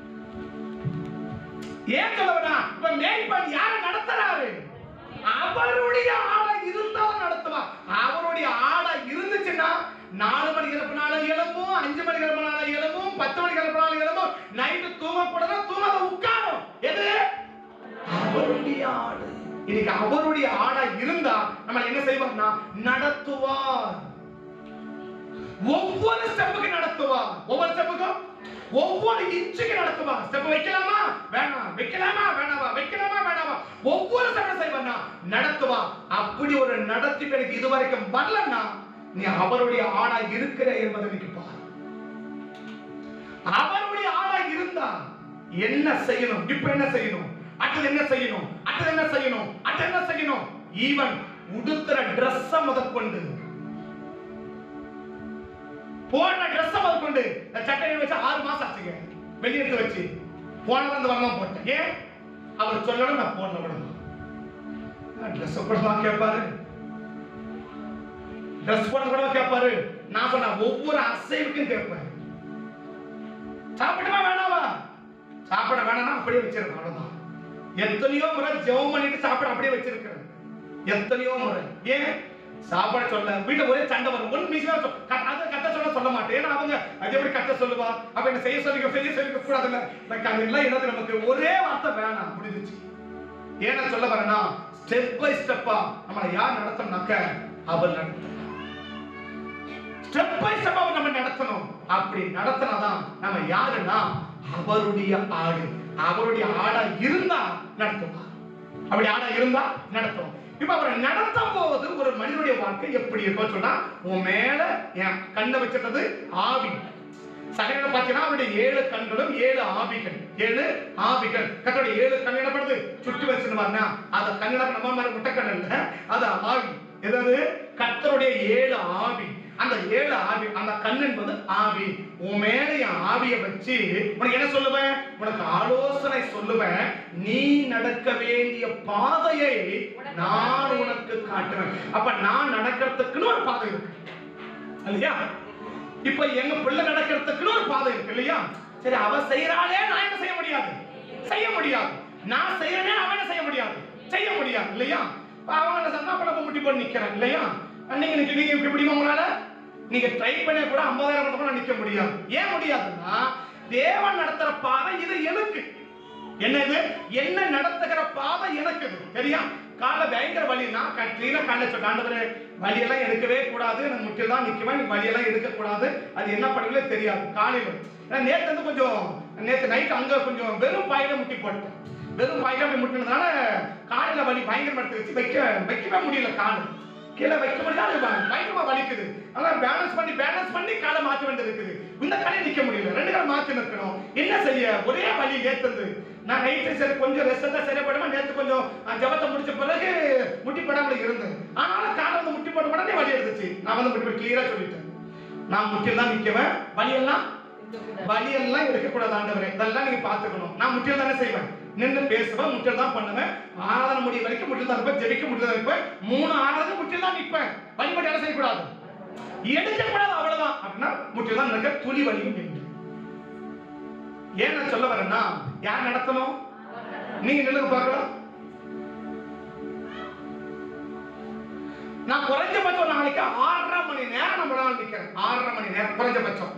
ஏன் சொல்லவனா, இப்ப மேய்ப்பன் யாரை நடத்துறாரு? அவருடைய ஆடை இருந்தாலும் நடத்துவா. அவருடைய ஆடை இருந்துச்சுன்னா 4 மணி கிளப்பினாலும் எழும்பும், 5 மணி கிளப்பினாலும் எழும்பும், 10 மணி கிளப்பினாலும் எழும்பும். நைட்டு தூங்கக்கூடாது, தூங்காத உட்காரும். எது? அவருடைய ஆடு. இன்னைக்கு அவருடைய ஆடை இருந்தா நம்ம என்ன செய்வார்னா நடத்துவார். ஒவ்வொரு ஸ்டெப்புக்கு நடத்துவார். ஒவ்வொரு ஸ்டெப்புக்கும் ஒவ்வொரு இன்ச்சுக்கு நடத்துவார். ஸ்டெப் வைக்கலாமா வேணாம், வைக்கலாமா வேணாமா, வைக்கலாமா வேணாமா, ஒவ்வொரு ஸ்டெப் செய்வார்னா நடத்துவார். அப்படி ஒரு நடத்தி எனக்கு இதுவரைக்கும் வரலன்னா நீ அவருடைய ஆடா இருக்கிற என்பதை நீ பார். அவருடைய ஆடா இருந்தா என்ன செய்யணும், இப்ப என்ன செய்யணும், அடுத்து என்ன செய்யணும், அடுத்து என்ன செய்யணும், அடுத்து என்ன செய்யணும், ஈவன் உடுத்துற டிரெஸ் முதற்கொண்டு, போடுற டிரெஸ் முதற்கொண்டு. சட்டையை வச்சு 6 மாசம் ஆச்சுங்க, வெளியெடுத்து வச்சு போன வந்து வரலாம் போட்டேன். ஏன்? அவர் சொல்லணும் நான் போன விடணும். டிரெஸ் போடமா கேட்பாரு, டிரெஸ் போட கூட கேட்பாரு. நான் சொன்ன ஒவ்வொரு அசைவுக்கும் கேட்பேன். சாப்பிடுமா வேணாவா? சாப்பிட வேணாம்னா அப்படியே வச்சிருக்கேன். அவ்வளவுதான். எத்தனையோ முறை ஜெபம் பண்ணிட்டு சாப்பிட அப்படியே வச்சிருக்கிறேன். எத்தனையோ முறை. ஏன்? சாப்பிட சொல்ல வீட்டுல ஒரே சண்டை வரும். ஒன்னு மிஷினா அதை கத்த சொல்ல மாட்டேன். ஏன்னா அவங்க அது எப்படி கத்த சொல்லுவா, அப்ப என்ன செய்ய சொல்லிக்க கூடாதுல்ல. அதெல்லாம் என்னது, நமக்கு ஒரே வார்த்தை வேணாம், முடிஞ்சிச்சு. ஏன்னா சொல்ல வரேன்னா ஸ்டெப் பை ஸ்டெப்பா நம்மளை யார் நடத்தணும்னாக்க அவர் நடத்தணும். ஸ்டெப் பை ஸ்டெப்பா நம்ம நடத்தணும். அப்படி நடத்தினாதான் நம்ம யாருன்னா அவருடைய ஆடு. அவருடைய ஆடா இருந்தா நடத்துவார். அப்படி ஆடா இருந்தா நடத்தும். இப்ப அவரை நடத்தும் போது ஒரு மனிதனுடைய வாழ்க்கை எப்படி இருக்கும் சொன்னா, உன் மேல என் கண்ணை வச்சிருந்தது ஆவி. சகல பாத்தீங்கன்னா அவருடைய 7 கண்களும் 7 ஆவிகள். 7 ஆவிகள். கத்தோட 7 கண் என்னப்படுது, சுற்றி வச்சிருவாருன்னா அத கண்ணட நம்ம மாதிரி முட்டைக்கண் இல்ல, அது ஆவி. எதாவது கத்தருடைய 7 ஆவி. அந்த 7 ஆவி, அந்த கண் என்பது ஆவி. உன் மேல என் ஆவியை வச்சு உனக்கு என்ன சொல்லுவேன், உனக்கு ஆலோசனை சொல்லுவேன். நீ நடக்க வேண்டிய பாதையை நான் உனக்கு காட்டுவேன். அப்ப நான் நடக்கிறதுக்குன்னு ஒரு பாதை இருக்கு இல்லையா? இப்ப எங்க பிள்ளை நடக்கிறதுக்குன்னு ஒரு பாதை இருக்கு இல்லையா? சரி, அவ செய்யறாளே, நான் என்ன செய்ய முடியாது, செய்ய முடியாது. நான் செய்யறேனே, அவன செய்ய முடியாது, செய்ய முடியாது இல்லையா? அவங்க சந்தா படம் முட்டி போட்டு நிக்கிறான் இல்லையா? நீங்க எப்படிமா உங்களால நீங்க ட்ரை பண்ண கூட 50,000 கூட நிக்க முடியாது. ஏன் முடியாதுன்னா தேவன் நடத்துற பாதை இது எனக்கு. என்னது? என்ன நடத்துகிற பாதை எனக்கு சரியா? கால பயங்கர வலினா கீழே கால ஆண்டவரே வலியெல்லாம் எடுக்கவே கூடாது, எனக்கு முட்டில் தான் நிற்குவேன், வலியெல்லாம் எடுக்க கூடாது. அது என்ன பண்ணுவீங்களே தெரியாது. காலையில் நேற்று வந்து கொஞ்சம் நேற்று நைட்டு அங்கே கொஞ்சம் வெறும் பாயில முட்டி போட்டேன். வெறும் பாயில அப்படி முட்டினதுனால காலையில் வலி பயங்கரமா எடுத்து வச்சு வைக்கவே முடியல. கால் கீழே வைக்க முடியாது, பயங்கரமா வலிக்குது. அதனால பேலன்ஸ் பண்ணி காலை மாற்ற வேண்டியது இருக்குது. இந்த காலையை நிற்க முடியல, 2 காலை மாற்றி நிற்கணும். என்ன செய்ய, ஒரே வலி நேற்று. நான் நைட்டு சரி கொஞ்சம் ரெஸ்ட் தான் சரியாப்படுமா. நேற்று கொஞ்சம் ஜபத்தை முடிச்ச பிறகு முட்டி போடாமல் இருந்தேன். ஆனாலும் காலை வந்து முட்டி போட்ட உடனே வலி எடுத்துச்சு. நான் வந்து முட்டி போட்டு கிளியரா சொல்லிட்டேன், நான் முட்டில் தான் நிற்குவேன், வலியெல்லாம் எடுக்கக்கூடாது ஆண்டவரே, இதெல்லாம் நீங்க பாத்துக்கணும். நான் முட்டில் தானே செய்வேன், நின்று பேசுவேன், முட்டில் தான் பண்ணுவேன். ஆராதனை முடிய வரைக்கும் முட்டில் தான் இருப்பேன், ஜெபிக்க முட்டில் தான் இருப்பேன். 3 ஆராதனை முட்டில் தான் நிற்பேன். வழிபட்டு என்ன செய்யக்கூடாது, எடுக்கக்கூடாது, அவ்வளவுதான். அப்படின்னா முட்டில் தான் நிற்க துளி வலியும் என்று. ஏன் நான் சொல்ல வரேன்னா, யார் நடத்தணும்? நீங்க நின்று பார்க்கலாம். நான் குறைஞ்சபட்சம் நாளைக்கு 6.5 மணி நேரம் நம்மளால நிக்கிறேன். 6.5 மணி நேரம் குறைஞ்சபட்சம்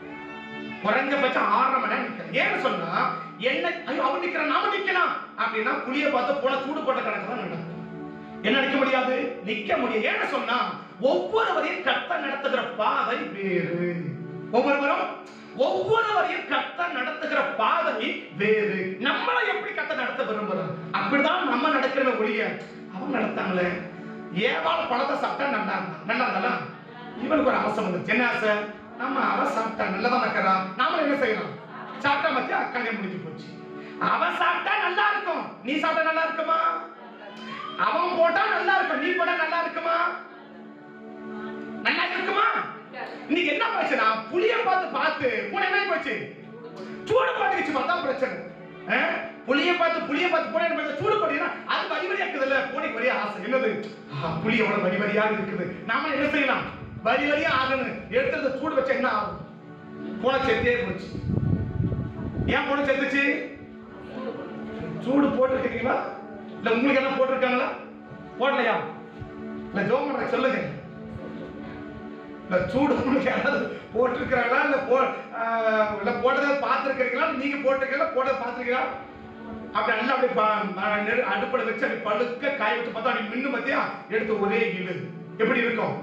6.5 மணி நேரம் நிக்கிறேன். ஏன்னு சொன்னா என்ன, ஐயோ அவன் நிக்கிறான் நாம நிக்கலாம் அப்படின்னா புளிய பார்த்து போல சூடு போட்ட கணக்கு தான் நடக்கும். என்ன நிக்க முடியாது, நிக்க முடியாது. ஏன்னு சொன்னா ஒவ்வொருவரையும் கர்த்தர் நடத்துகிற பாதை வேறு. ஒவ்வொருவரையும் கர்த்தர் நடத்துகிற பாதை வேறு. நம்மளை எப்படி கர்த்தர் நடத்த விரும்புறோம் அப்படிதான் நம்ம நடக்கிற ஒழிய அவங்க நடத்தாங்களே. ஏவாள் பழத்தை சாப்பிட்டா நல்லா இருந்தாலும் இவனுக்கு ஒரு ஆசை வந்துருச்சு. என்ன ஆசை? நம்ம அவ சாப்பிட்டா நல்லதான் இருக்கிறா, நாமளும் என்ன செய்யலாம்? சாப்பிட்டா மத்தியா கல்யாணம் முடிஞ்சு போச்சு. அவன் சாப்பிட்டா நல்லா இருக்கும், நீ சாப்பிட்டா நல்லா இருக்குமா? அவன் போட்டா நல்லா இருக்கும், நீ போட்டா நல்லா இருக்குமா? நல்லா இருக்குமா? இன்னைக்கு என்ன பிரச்சனை? புளிய பார்த்து பூனை என்ன போச்சு? சூடு போட்டுக்கிச்சு. அதான் பிரச்சனை. புளிய பார்த்து பூனை என்ன சூடு போட்டீங்கன்னா அது வரி வரியா இருக்குதுல்ல, பூனைக்கு வரியா ஆசை. என்னது? புளி எவ்வளவு வரி வரியாக இருக்குது, நாம என்ன செய்யலாம்? வரி வரியா ஆகணும். எடுத்து சூடு வச்சா என்ன ஆகும்? பூனை செத்தே போச்சு. ஏன் பூனை செத்துச்சு? சூடு போட்டுருக்கீங்களா? இல்ல உங்களுக்கு என்ன போட்டிருக்காங்களா? போடலையா? இல்ல ஜோமர சொல்லுங்க. இல்ல சூடு உங்களுக்கு யாராவது போட்டிருக்கிறாங்களா? இல்ல போட்டதை பார்த்துருக்கீங்களா? நீங்க போட்டிருக்கீங்களா? போட்டதை பார்த்துருக்கீங்களா? அப்படி நல்லா அப்படி அடுப்புல வச்சு அப்படி பழுக்க காய வச்சு பார்த்தா அப்படி மின்னு பத்தியா எடுத்து ஒரே இழு எப்படி இருக்கும்?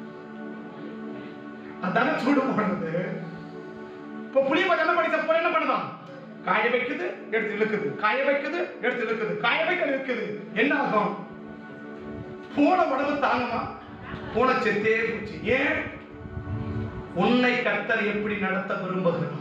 அதான சூடு போடுறது. இப்ப புளிய பத்தி என்ன படிச்ச போல என்ன பண்ணுதான்? காய வைக்குது, எடுத்து இழுக்குது, காய வைக்குது, எடுத்து இழுக்குது, காய வைக்க இழுக்குது. என்ன ஆகும்? போன உடம்பு தாங்குமா? போன செத்தே போச்சு. ஏன்? உன்னை கர்த்தர் எப்படி நடத்த விரும்புகிறார்?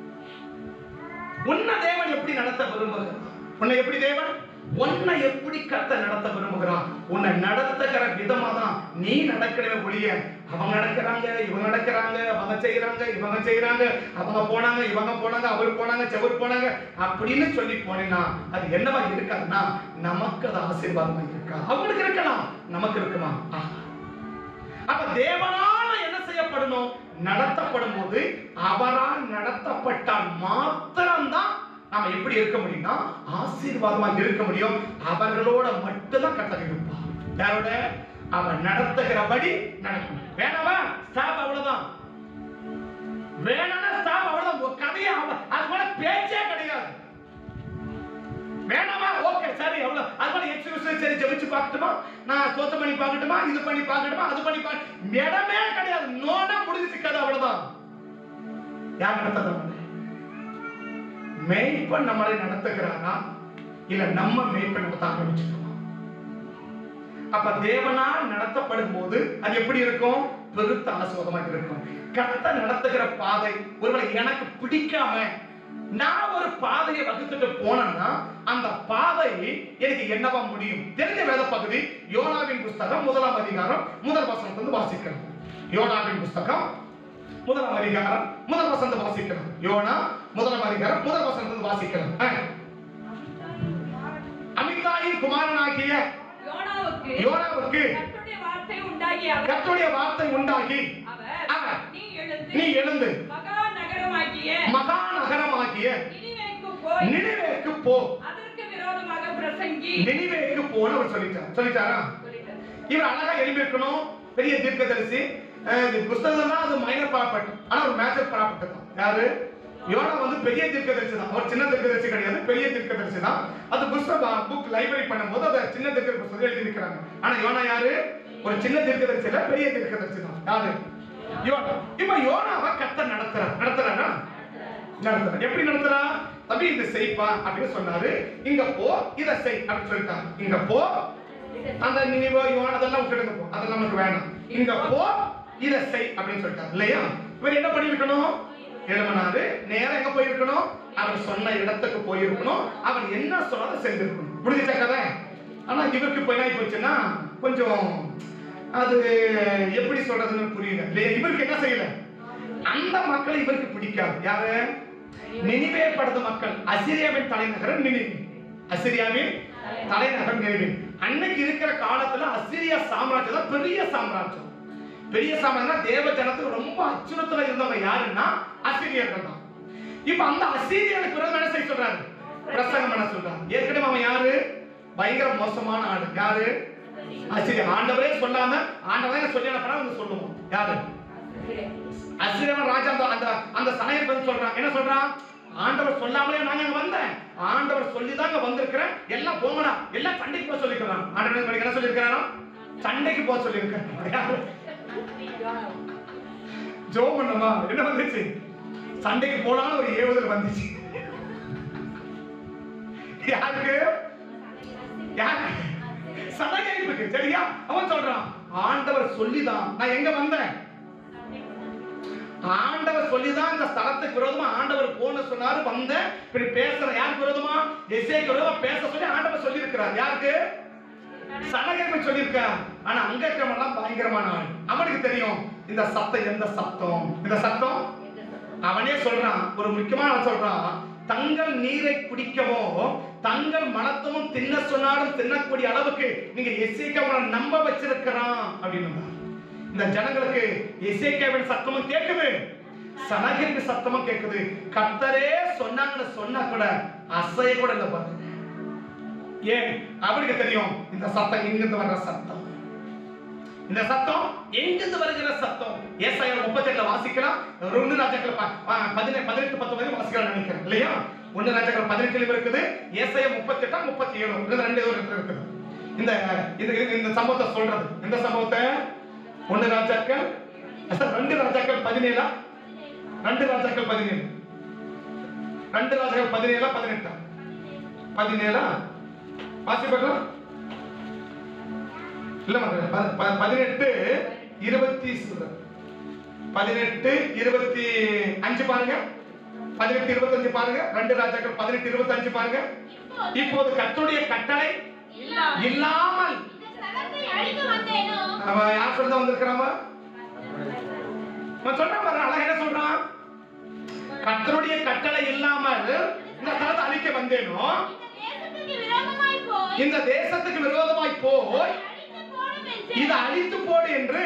உன்னை தேவன் எப்படி நடத்த விரும்புகிறார்? உன்னை எப்படி தேவன் உன்னை எப்படி கர்த்தர் நடத்த விரும்புகிறான்? உன்னை நடத்துகிற விதமா தான் நீ நடக்கவே ஒழிய அவங்க நடக்கிறாங்க, இவங்க நடக்கிறாங்க, அவங்க செய்யறாங்க, இவங்க செய்யறாங்க, அவங்க போனாங்க, இவங்க போனாங்க, அவர் போனாங்க, செவர் போனாங்க அப்படின்னு சொல்லி போனேன்னா அது என்னவா இருக்காதுன்னா நமக்கு அது ஆசீர்வாதமா இருக்கா? அவங்களுக்கு இருக்கலாம், நமக்கு இருக்குமா? அப்ப தேவனால என்ன செய்யப்படணும்? நடத்தப்படும் போது அவரால் நடத்தப்பட்டால் மாத்திரம்தான் நாம எப்படி இருக்க முடியும்னா ஆசீர்வாதமா இருக்க முடியும். அவர்களோட மட்டும்தான் கர்த்தர் இருப்பார். யாரோட? அவன் நடத்துகிறபடி நடக்கும். வேணாமா? ஸ்டாப், அவ்வளவுதான். வேணானா ஸ்டாப், அவ்வளவுதான். கதையா அது போல பேச்சே கிடையாது. வேணாமா? ஓகே சரி, அவ்வளவு. அது போல எக்ஸர்சைஸ் சரி ஜெபிச்சு பார்க்கட்டுமா, நான் ஸ்தோத்திரம் பண்ணி பார்க்கட்டுமா, இது பண்ணி பார்க்கட்டுமா, அது பண்ணி பார்க்க இடமே கிடையாது. நோனா முடிஞ்சிச்சு கதை, அவ்வளவுதான். யார் நடத்துறாங்க? மேய்ப்பன் நம்மளை நடத்துகிறாரா இல்ல நம்ம மேய்ப்பன் நடத்த ஆரம்பிச்சிருக்கோம்? அப்ப தேவனால் நடத்தப்படும் போது அது எப்படி இருக்கும்? பெருத்த ஆசீர்வாதமாக இருக்கும். கர்த்தர் நடத்துகிற பாதை ஒருவேளை எனக்கு பிடிக்காம நான் ஒரு பாதையை வகுத்துட்டு போனேன்னா அந்த பாதை எனக்கு என்னவா முடியும்? தெரிஞ்ச வேத பகுதி யோனாவின் புஸ்தகம் 1ஆம் அதிகாரம் 1 வசனத்திலிருந்து வாசிக்கிறோம். யோனாவின் புஸ்தகம் 1ஆம் அதிகாரம் 1 வசனத்தை வாசிக்கிறோம். யோனா 1ஆம் அதிகாரம் 1 வசனத்தை வாசிக்கிறோம். அமித்தாயின் குமாரனாகிய யோனாவுக்கு கர்த்தருடைய வார்த்தை உண்டாகி அவர் நீ எழுந்து மகா நகரமாகிய நினிவேக்கு போ. அதற்கு விரோதமாக பிரசங்கி. நினிவேக்கு போன்னு அவர் சொல்லிட்டாரா? இவர் அழகா எழுப்பி இருக்கணும், பெரிய தீர்க்கதரிசி. புஸ்தகம் தான் அது மைனர் ப்ராப்பர்ட், ஆனா ஒரு மேஜர் ப்ராப்பர்ட் தான். யாரு? யோனா வந்து பெரிய தீர்க்கதரிசி தான். ஒரு சின்ன தீர்க்கதரிசி கிடையாது, பெரிய தீர்க்கதரிசி தான். அது புஸ்தகம் புக் லைப்ரரி பண்ணும்போது அதை சின்ன தீர்க்கதரிசி புஸ்தகம் எழுதி இருக்கிறாங்க. ஆனா யோனா யாரு? ஒரு சின்ன தீர்க்கதரிசி இல்ல, பெரிய தீர்க்கதரிசி தான். யாரு? யோனா. இப்ப யோனாவை கர்த்தர் நடத்துறாரா? எப்படி நடத்துறா? தம்பி இதை செய்ப்பா அப்படின்னு சொன்னாரு. இங்க போ, இதை செய் அப்படின்னு சொல்லிட்டாங்க. இங்க போ, அந்த நினைவோ யோனா அதெல்லாம் விட்டுடுங்க, போ, அதெல்லாம் நமக்கு வேணாம். இங்க போ, இதை செய் அப்படின்னு சொல்லிட்டாங்க இல்லையா? இவர் என்ன பண்ணிருக்கணும்? எழுமனாரு நேரம் எங்க போயிருக்கணும்? அவர் சொன்ன இடத்துக்கு போயிருக்கணும். அவர் என்ன சொன்னாலும் செஞ்சிருக்கணும். புரிஞ்சுச்சா கதை? ஆனா இவருக்கு இப்ப என்ன போச்சுன்னா கொஞ்சம் அது எப்படி சொல்றதுன்னு புரியல இல்லையா? இவருக்கு என்ன செய்யல? அந்த மக்களை இவருக்கு பிடிக்காது. யாரு? நினிவே படுத்த மக்கள். அசிரியாவின் தலைநகரம் நினிவே. அசிரியாவின் தலைநகரம் நினிவே. அன்னைக்கு இருக்கிற காலத்துல அசிரியா சாம்ராஜ்யம் பெரிய சாம்ராஜ்யம். பெரிய சாம்ராஜ்யம் தேவ ஜனத்துக்கு ரொம்ப அச்சுறுத்தலா இருந்தவங்க யாருன்னா அசிரியர்கள் தான். இப்ப அந்த அசிரியனுக்கு பிறகு என்ன செய்ய சொல்றாரு? பிரசங்கம் பண்ண சொல்றாரு. ஏற்கனவே அவன் யாரு? பயங்கர மோசமான ஆளு. யாரு? அசிரியா. ஆண்டவரே சொல்லாம ஆண்டவரே சொல்லி அனுப்புனா சொல்லுவோம். யாரு? அசிரியன் ராஜா. அந்த சனையை பத்தி சொல்றான். என்ன சொல்றான்? ஆண்டவர் சொல்லாமலே நாங்க அங்க வந்தேன், ஆண்டவர் சொல்லிதாங்க வந்திருக்கிறேன், எல்லாம் போங்கடா, எல்லாம் சண்டைக்கு போக சொல்லிருக்கிறான். ஆண்டவர் என்ன சொல்லிருக்கிறாரோ? சண்டைக்கு போக சொல்லிருக்காரு. ஜோம் பண்ணமா என்ன வந்துச்சு? சண்டைக்கு போனாலும் ஒரு ஏவுதல் வந்துச்சு. யாருக்கு? சனகைப்புக்கு. சரியா? அவன் சொல்றான் ஆண்டவர் சொல்லிதான் நான் எங்க வந்தேன்? ஆண்டவர் சொல்லிதான் இந்த ஸ்தலத்துக்கு விரோதமா ஆண்டவர் போன சொன்னாரு. வந்த இப்படி பேசுற யாருக்கு விரோதமா? எசேக்கியேலுக்கு விரோதமா பேச சொல்லி ஆண்டவர் சொல்லி இருக்கிறார். யாருக்கு? சனகரிப்பு சொல்லி இருக்கார். ஆனா அங்க இருக்கிறவெல்லாம் பயங்கரமான ஆள். அவனுக்கு தெரியும் இந்த சத்தம் எந்த சத்தம், இந்த சத்தம் அவனே சொல்றான். ஒரு முக்கியமான சொல்றான், தங்கள் நீரை குடிக்கவோ தங்கள் மனத்தமும் தின்ன சொன்னாலும் தின்னக்கூடிய அளவுக்கு நீங்க எசேக்கியாவை நம்ப வச்சிருக்கிறான் அப்படின்னு. இந்த ஜனங்களுக்கு எசேக்கியாவின் சத்தமும் கேட்குது, சனகரிப்பு சத்தமும் கேட்குது. கர்த்தரே சொன்னாங்கன்னு சொன்னா கூட அசைய கூட இல்லை பாருங்க. ஏன்? அவருக்கு தெரியும் இந்த சத்தம் எங்கிருந்து வர்ற சத்தம், இந்த சத்தம் எங்கிருந்து வருகிற சத்தம். ஏசாயா 38 வாசிக்கலாம். 1 ராஜாக்கள் 18-19 வாசிக்கலாம் நினைக்கிறேன் இல்லையா? 1 ராஜாக்கள் 18 இருக்குது. ஏசாயா 38 37 ரெண்டு இருக்குது. இந்த இந்த சம்பவத்தை சொல்றது. இந்த சம்பவத்தை 1 ராஜாக்கள் 2 ராஜாக்கள் 17 2 ராஜாக்கள் 17 2 ராஜாக்கள் 17 18 17 வாசி பார்க்கலாம். இல்ல 18 25 பாருங்க. 18 25 பாருங்க. 2 ராஜாக்கள் 18 25 பாருங்க. இப்போது கர்த்தருடைய கட்டளை இல்லாமல் அவன் யார் சொல்ல வந்திருக்கிறான்? சொல்றான் பாருங்க, அழகா என்ன சொல்றான்? கர்த்தருடைய கட்டளை இல்லாமல் இந்த தலத்தை அழிக்க வந்தேனோ, இந்த தேசத்துக்கு விரோதமாய் போய் இதை அழித்து போடு என்று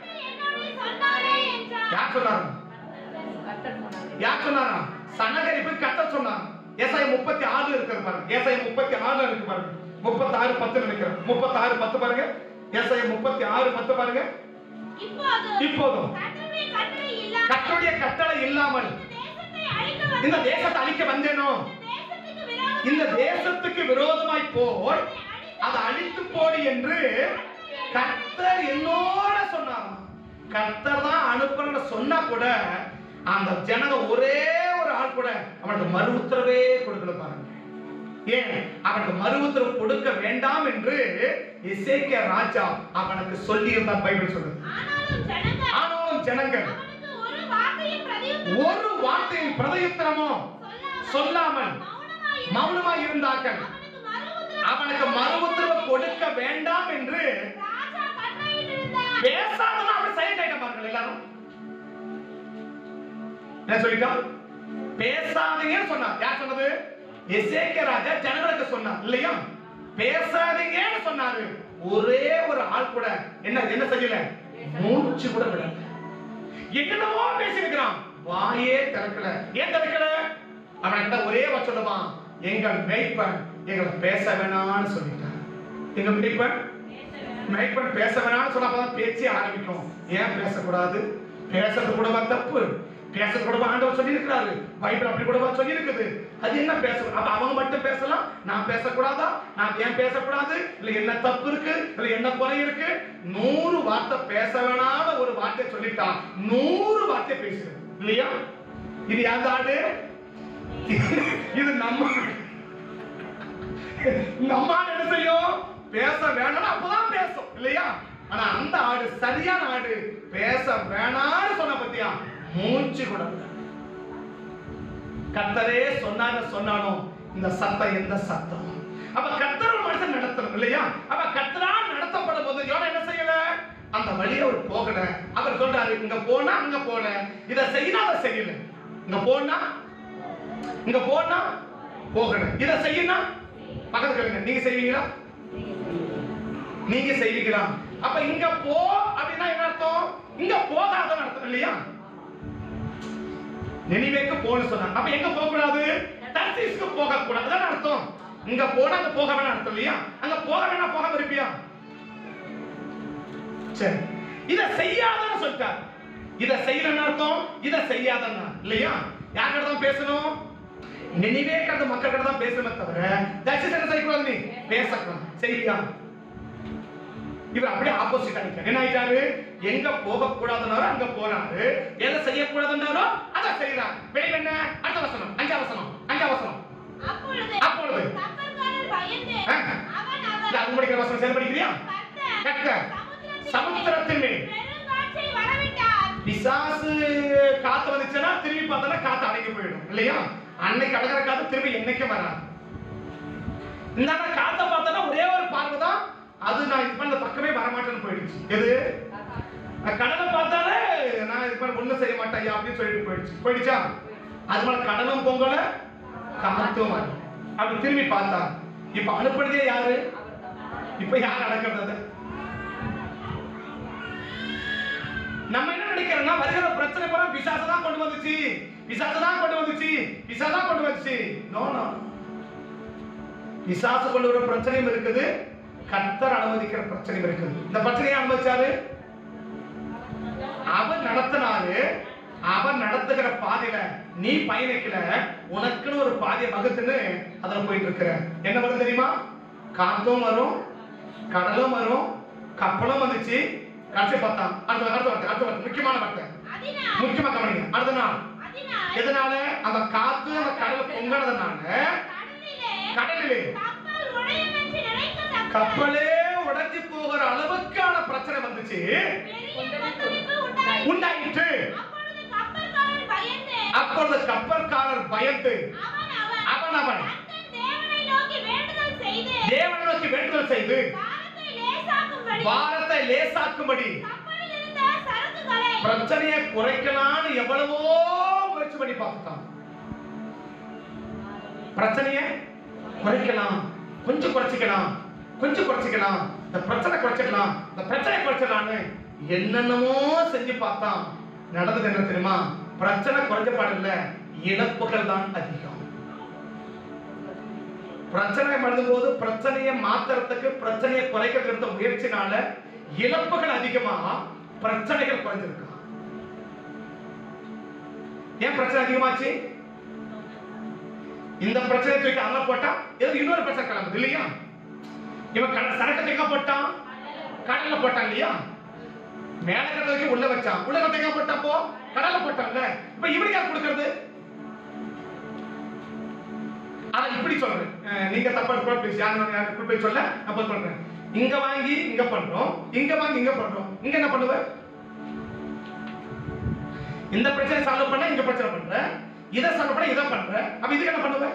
யார் சொன்னார்? யார் சொன்னாரா? சனகரிப்பு கர்த்தர் சொன்னார். ஏசாயா 36 இருக்கிறது பாருங்க. ஏசாயா 36 இருக்கு பாருங்க. 36:10 நினைக்கிறேன். 36:10 பாருங்க. ஏசாயா 36:10 பாருங்க. இப்போது கர்த்தருடைய கட்டளை இல்லாமல் இந்த தேசத்தை அழிக்க வந்தேனோ, இந்த தேசத்துக்கு விரோதமாய் போய் அதை அழித்து போடு என்று கர்த்தர் என்னோட சொன்னார். கர்த்தர் தான் அனுப்புறன்னு சொன்னா கூட அந்த ஜனங்க ஒரே ஒரு ஆள் கூட அவனுக்கு மறு உத்தரவே கொடுக்கல பாருங்க. ஏன்? அவனுக்கு மறு உத்தரவு கொடுக்க வேண்டாம் என்று எசேக்கியா ராஜா அவனுக்கு சொல்லி இருந்தார் பைபிள் சொல்லுது. ஆனாலும் ஜனங்கள் ஒரு வார்த்தையின் பிரதியுத்தரமோ சொல்லாமல் மௌனமாய் இருந்தார்கள். அவனுக்கு மறு உத்தரவு கொடுக்க வேண்டாம் என்று பேசாம அவன் சைலண்ட் ஆயிட்ட பாருங்கள். எல்லாரும் என்ன சொல்லிட்டான்? பேசாதீங்கன்னு சொன்னார். யார் சொன்னது? எசேக்கியா ராஜா ஜனங்களுக்கு சொன்னார் இல்லையா? பேசாதீங்கன்னு சொன்னாரு. ஒரே ஒரு ஆள் கூட என்ன செய்யல, மூச்சு கூட விடல. என்னென்னமோ பேசிருக்கிறான், வாயே திறக்கல. ஏன் திறக்கல? அவன் ஒரே வச்சோடுமா, எங்கள் மேய்ப்பன் எங்களை பேச வேணான்னு சொல்லிட்டான். எங்க மேய்ப்பன் பேச வேணான்னு சொன்னா பேச்சே ஆரம்பிக்கும். ஏன் பேசக்கூடாது? பேசுறது கூடவா தப்பு? பேசுறது கூடவா ஆண்டவர் சொல்லி இருக்கிறாரு? பைபிள் அப்படி கூடவா சொல்லி இருக்குது? அது என்ன பேச? அப்ப அவங்க மட்டும் பேசலாம், நான் பேசக்கூடாதா? நான் ஏன் பேசக்கூடாது? இல்ல என்ன தப்பு இருக்கு? இல்ல என்ன குறை இருக்கு? 100 வார்த்தை பேச வேணாத ஒரு வார்த்தை சொல்லிட்டான். 100 வார்த்தை பேசுறது இல்லையா? இது யார் ஆடு? இது நம்ம என்ன செய்யும்? பேச வேணாம் அப்பதான் பேசும் இல்லையா? ஆனா அந்த ஆடு சரியான ஆடு. பேச வேணான்னு சொன்ன பத்தியா மூச்சு கூட. கர்த்தரே சொன்னானோ இந்த சத்தம் எந்த சத்தம்? அப்ப கர்த்தர் ஒரு மனுஷன் நடத்தணும் இல்லையா? அப்ப கர்த்தரால் நடத்தப்படும் போது யோனா என்ன செய்யல? அந்த வழியை அவர் போகல. அவர் சொல்றாரு, இங்க போனா அங்க போல, இதை செய்யணும் அதை செய்யல. இங்க போனா போகல, இதை செய்யணும் பக்கத்துல நீங்க செய்வீங்களா? நீங்க செய்வீங்களா? அப்ப இங்க போ அப்படின்னா என்ன அர்த்தம்? இங்க போகாதன்னு அர்த்தம் இல்லையா? நினிவேக்கு போன்னு சொன்னாங்க. அப்ப எங்க போக கூடாது? தர்சீசுக்கு போக கூடாது அர்த்தம். இங்க போனா அங்க போக வேணாம் அர்த்தம் இல்லையா? அங்க போக வேணா போகாம இருப்பியா? சரி, இத செய்யாதன்னு சொல்லிட்டார். இத செய்யலன்னு அர்த்தம், இத செய்யாதன்னா இல்லையா? யார்கிட்ட தான் பேசணும்? நினிவே கிட்ட மக்கள் கிட்ட தான் பேசணுமே தவிர தர்சீஸ் என்ன செய்யக்கூடாது? நீ பேசக்கூடாது. செய்யா? இவர் அப்படியே ஆப்போசிட் ஆயிட்டார். என்ன ஆயிட்டாரு? எங்க போக கூடாதுனாரோ அங்க போறாரு, எதை செய்யக்கூடாதுன்னாரோ அதை செய்யறாரு. விளைவு என்ன? அடுத்த வசனம், 5ஆம் வசனம். அப்பொழுது அது முடிக்கிற வசனம் சரி படிக்கிறியா? கர்த்தர் சமுத்திரத்தின் மேல் பிசாசு இல்லையா? அன்னைக்கு அழகிற காத்து திரும்பி என்னைக்கும் வராது. இந்த காத்த பார்த்தா ஒரே ஒரு பார்வை தான், அது நான் இது பண்ண பக்கமே வரமாட்டேன்னு போயிடுச்சு. எது? கடலை பார்த்தாலே நான் இது பண்ண ஒண்ணும் செய்ய மாட்டேன் அப்படின்னு சொல்லிட்டு போயிடுச்சா? அது போல கடலும் பொங்கல காத்தும் வரும். அப்படி திரும்பி பார்த்தா இப்ப அனுப்புறதே யாரு? இப்ப யார் அடக்கிறது? நம்ம என்ன நினைக்கிறோம்னா வருகிற பிரச்சனை பூரா பிசாசு தான் கொண்டு வந்துச்சு, பிசாசு தான் கொண்டு வந்துச்சு, பிசாசு தான் கொண்டு வந்துச்சு. நோ நோ, பிசாசு கொண்டு வர பிரச்சனையும் இருக்குது, கர்த்தர் அனுமதிக்கிற பிரச்சனையும் இருக்குது. இந்த பிரச்சனையை அனுமதிச்சாரு, அவர் நடத்தினாரு. அவர் நடத்துகிற பாதையில நீ பயணிக்கல, உனக்குன்னு ஒரு பாதையை வகுத்துன்னு அதுல போயிட்டு இருக்கிற. என்ன வரும் தெரியுமா? காத்தும் வரும், கடலும் வரும், கப்பலும் வந்துச்சு. கடைசி பார்த்தா அடுத்த முக்கியமான வார்த்தை, முக்கியமா கவனிங்க. அடுத்த நாள் எதனால? அந்த காத்து அந்த கடல் பொங்கினதுனால கடலிலே கப்பலே உடைஞ்சு போகிற அளவுக்கான பிரச்சனை வந்துச்சு, உண்டாயிற்று. அப்பொழுது கப்பற்காரர் பயந்து அவன் தேவனை நோக்கி வேண்டுதல் செய்து பாரத்தை லேசாக்கும்படி பிரச்சனையை குறைக்கலாம்னு எவ்வளவோ முயற்சி பண்ணி பார்த்துட்டான். பிரச்சனையை குறைக்கலாம், கொஞ்சம் குறைச்சிக்கலாம், கொஞ்சம் குறைச்சிக்கலாம், இந்த பிரச்சனை குறைச்சிக்கலாம், இந்த பிரச்சனை குறைச்சிடலான்னு என்னென்னமோ செஞ்சு பார்த்தான். நடந்தது என்ன தெரியுமா? பிரச்சனை குறைஞ்ச பாடல, இழப்புகள் தான் அதிகம். பிரச்சனை பண்ணும்போது பிரச்சனையை மாத்துறதுக்கு, பிரச்சனையை குறைக்கிறதுக்கு முயற்சினால இழப்புகள் அதிகமா, பிரச்சனைகள் குறைஞ்சிருக்கலாம். ஏன் பிரச்சனை அதிகமாச்சு? இந்த பிரச்சனை தூக்கி அங்க போட்டா இன்னொரு பிரச்சனை கிளம்புது இல்லையா? இவன் சரக்கு எங்க போட்டான்? கடல்ல போட்டான் இல்லையா? மேல கட்டளைக்கு உள்ள வச்சான், உள்ள கட்டளைக்கு போட்டப்போ கடல்ல போட்டான்ல. இப்ப இவனுக்கு யார் கொடுக்கிறது? அத இப்படி சொல்றேன், நீங்க தப்பா ப்ளீஸ் யாரும் போய் சொல்ல, அப்ப சொல்றேன். இங்க வாங்கி இங்க பண்றோம், இங்க வாங்கி இங்க பண்றோம். இங்க என்ன பண்ணுவ? இந்த பிரச்சனை சால்வ் பண்ண இங்க பிரச்சனை பண்ற, இத சால்வ் பண்ண இத பண்ற. அப்ப இதுக்கு என்ன பண்ணுவ?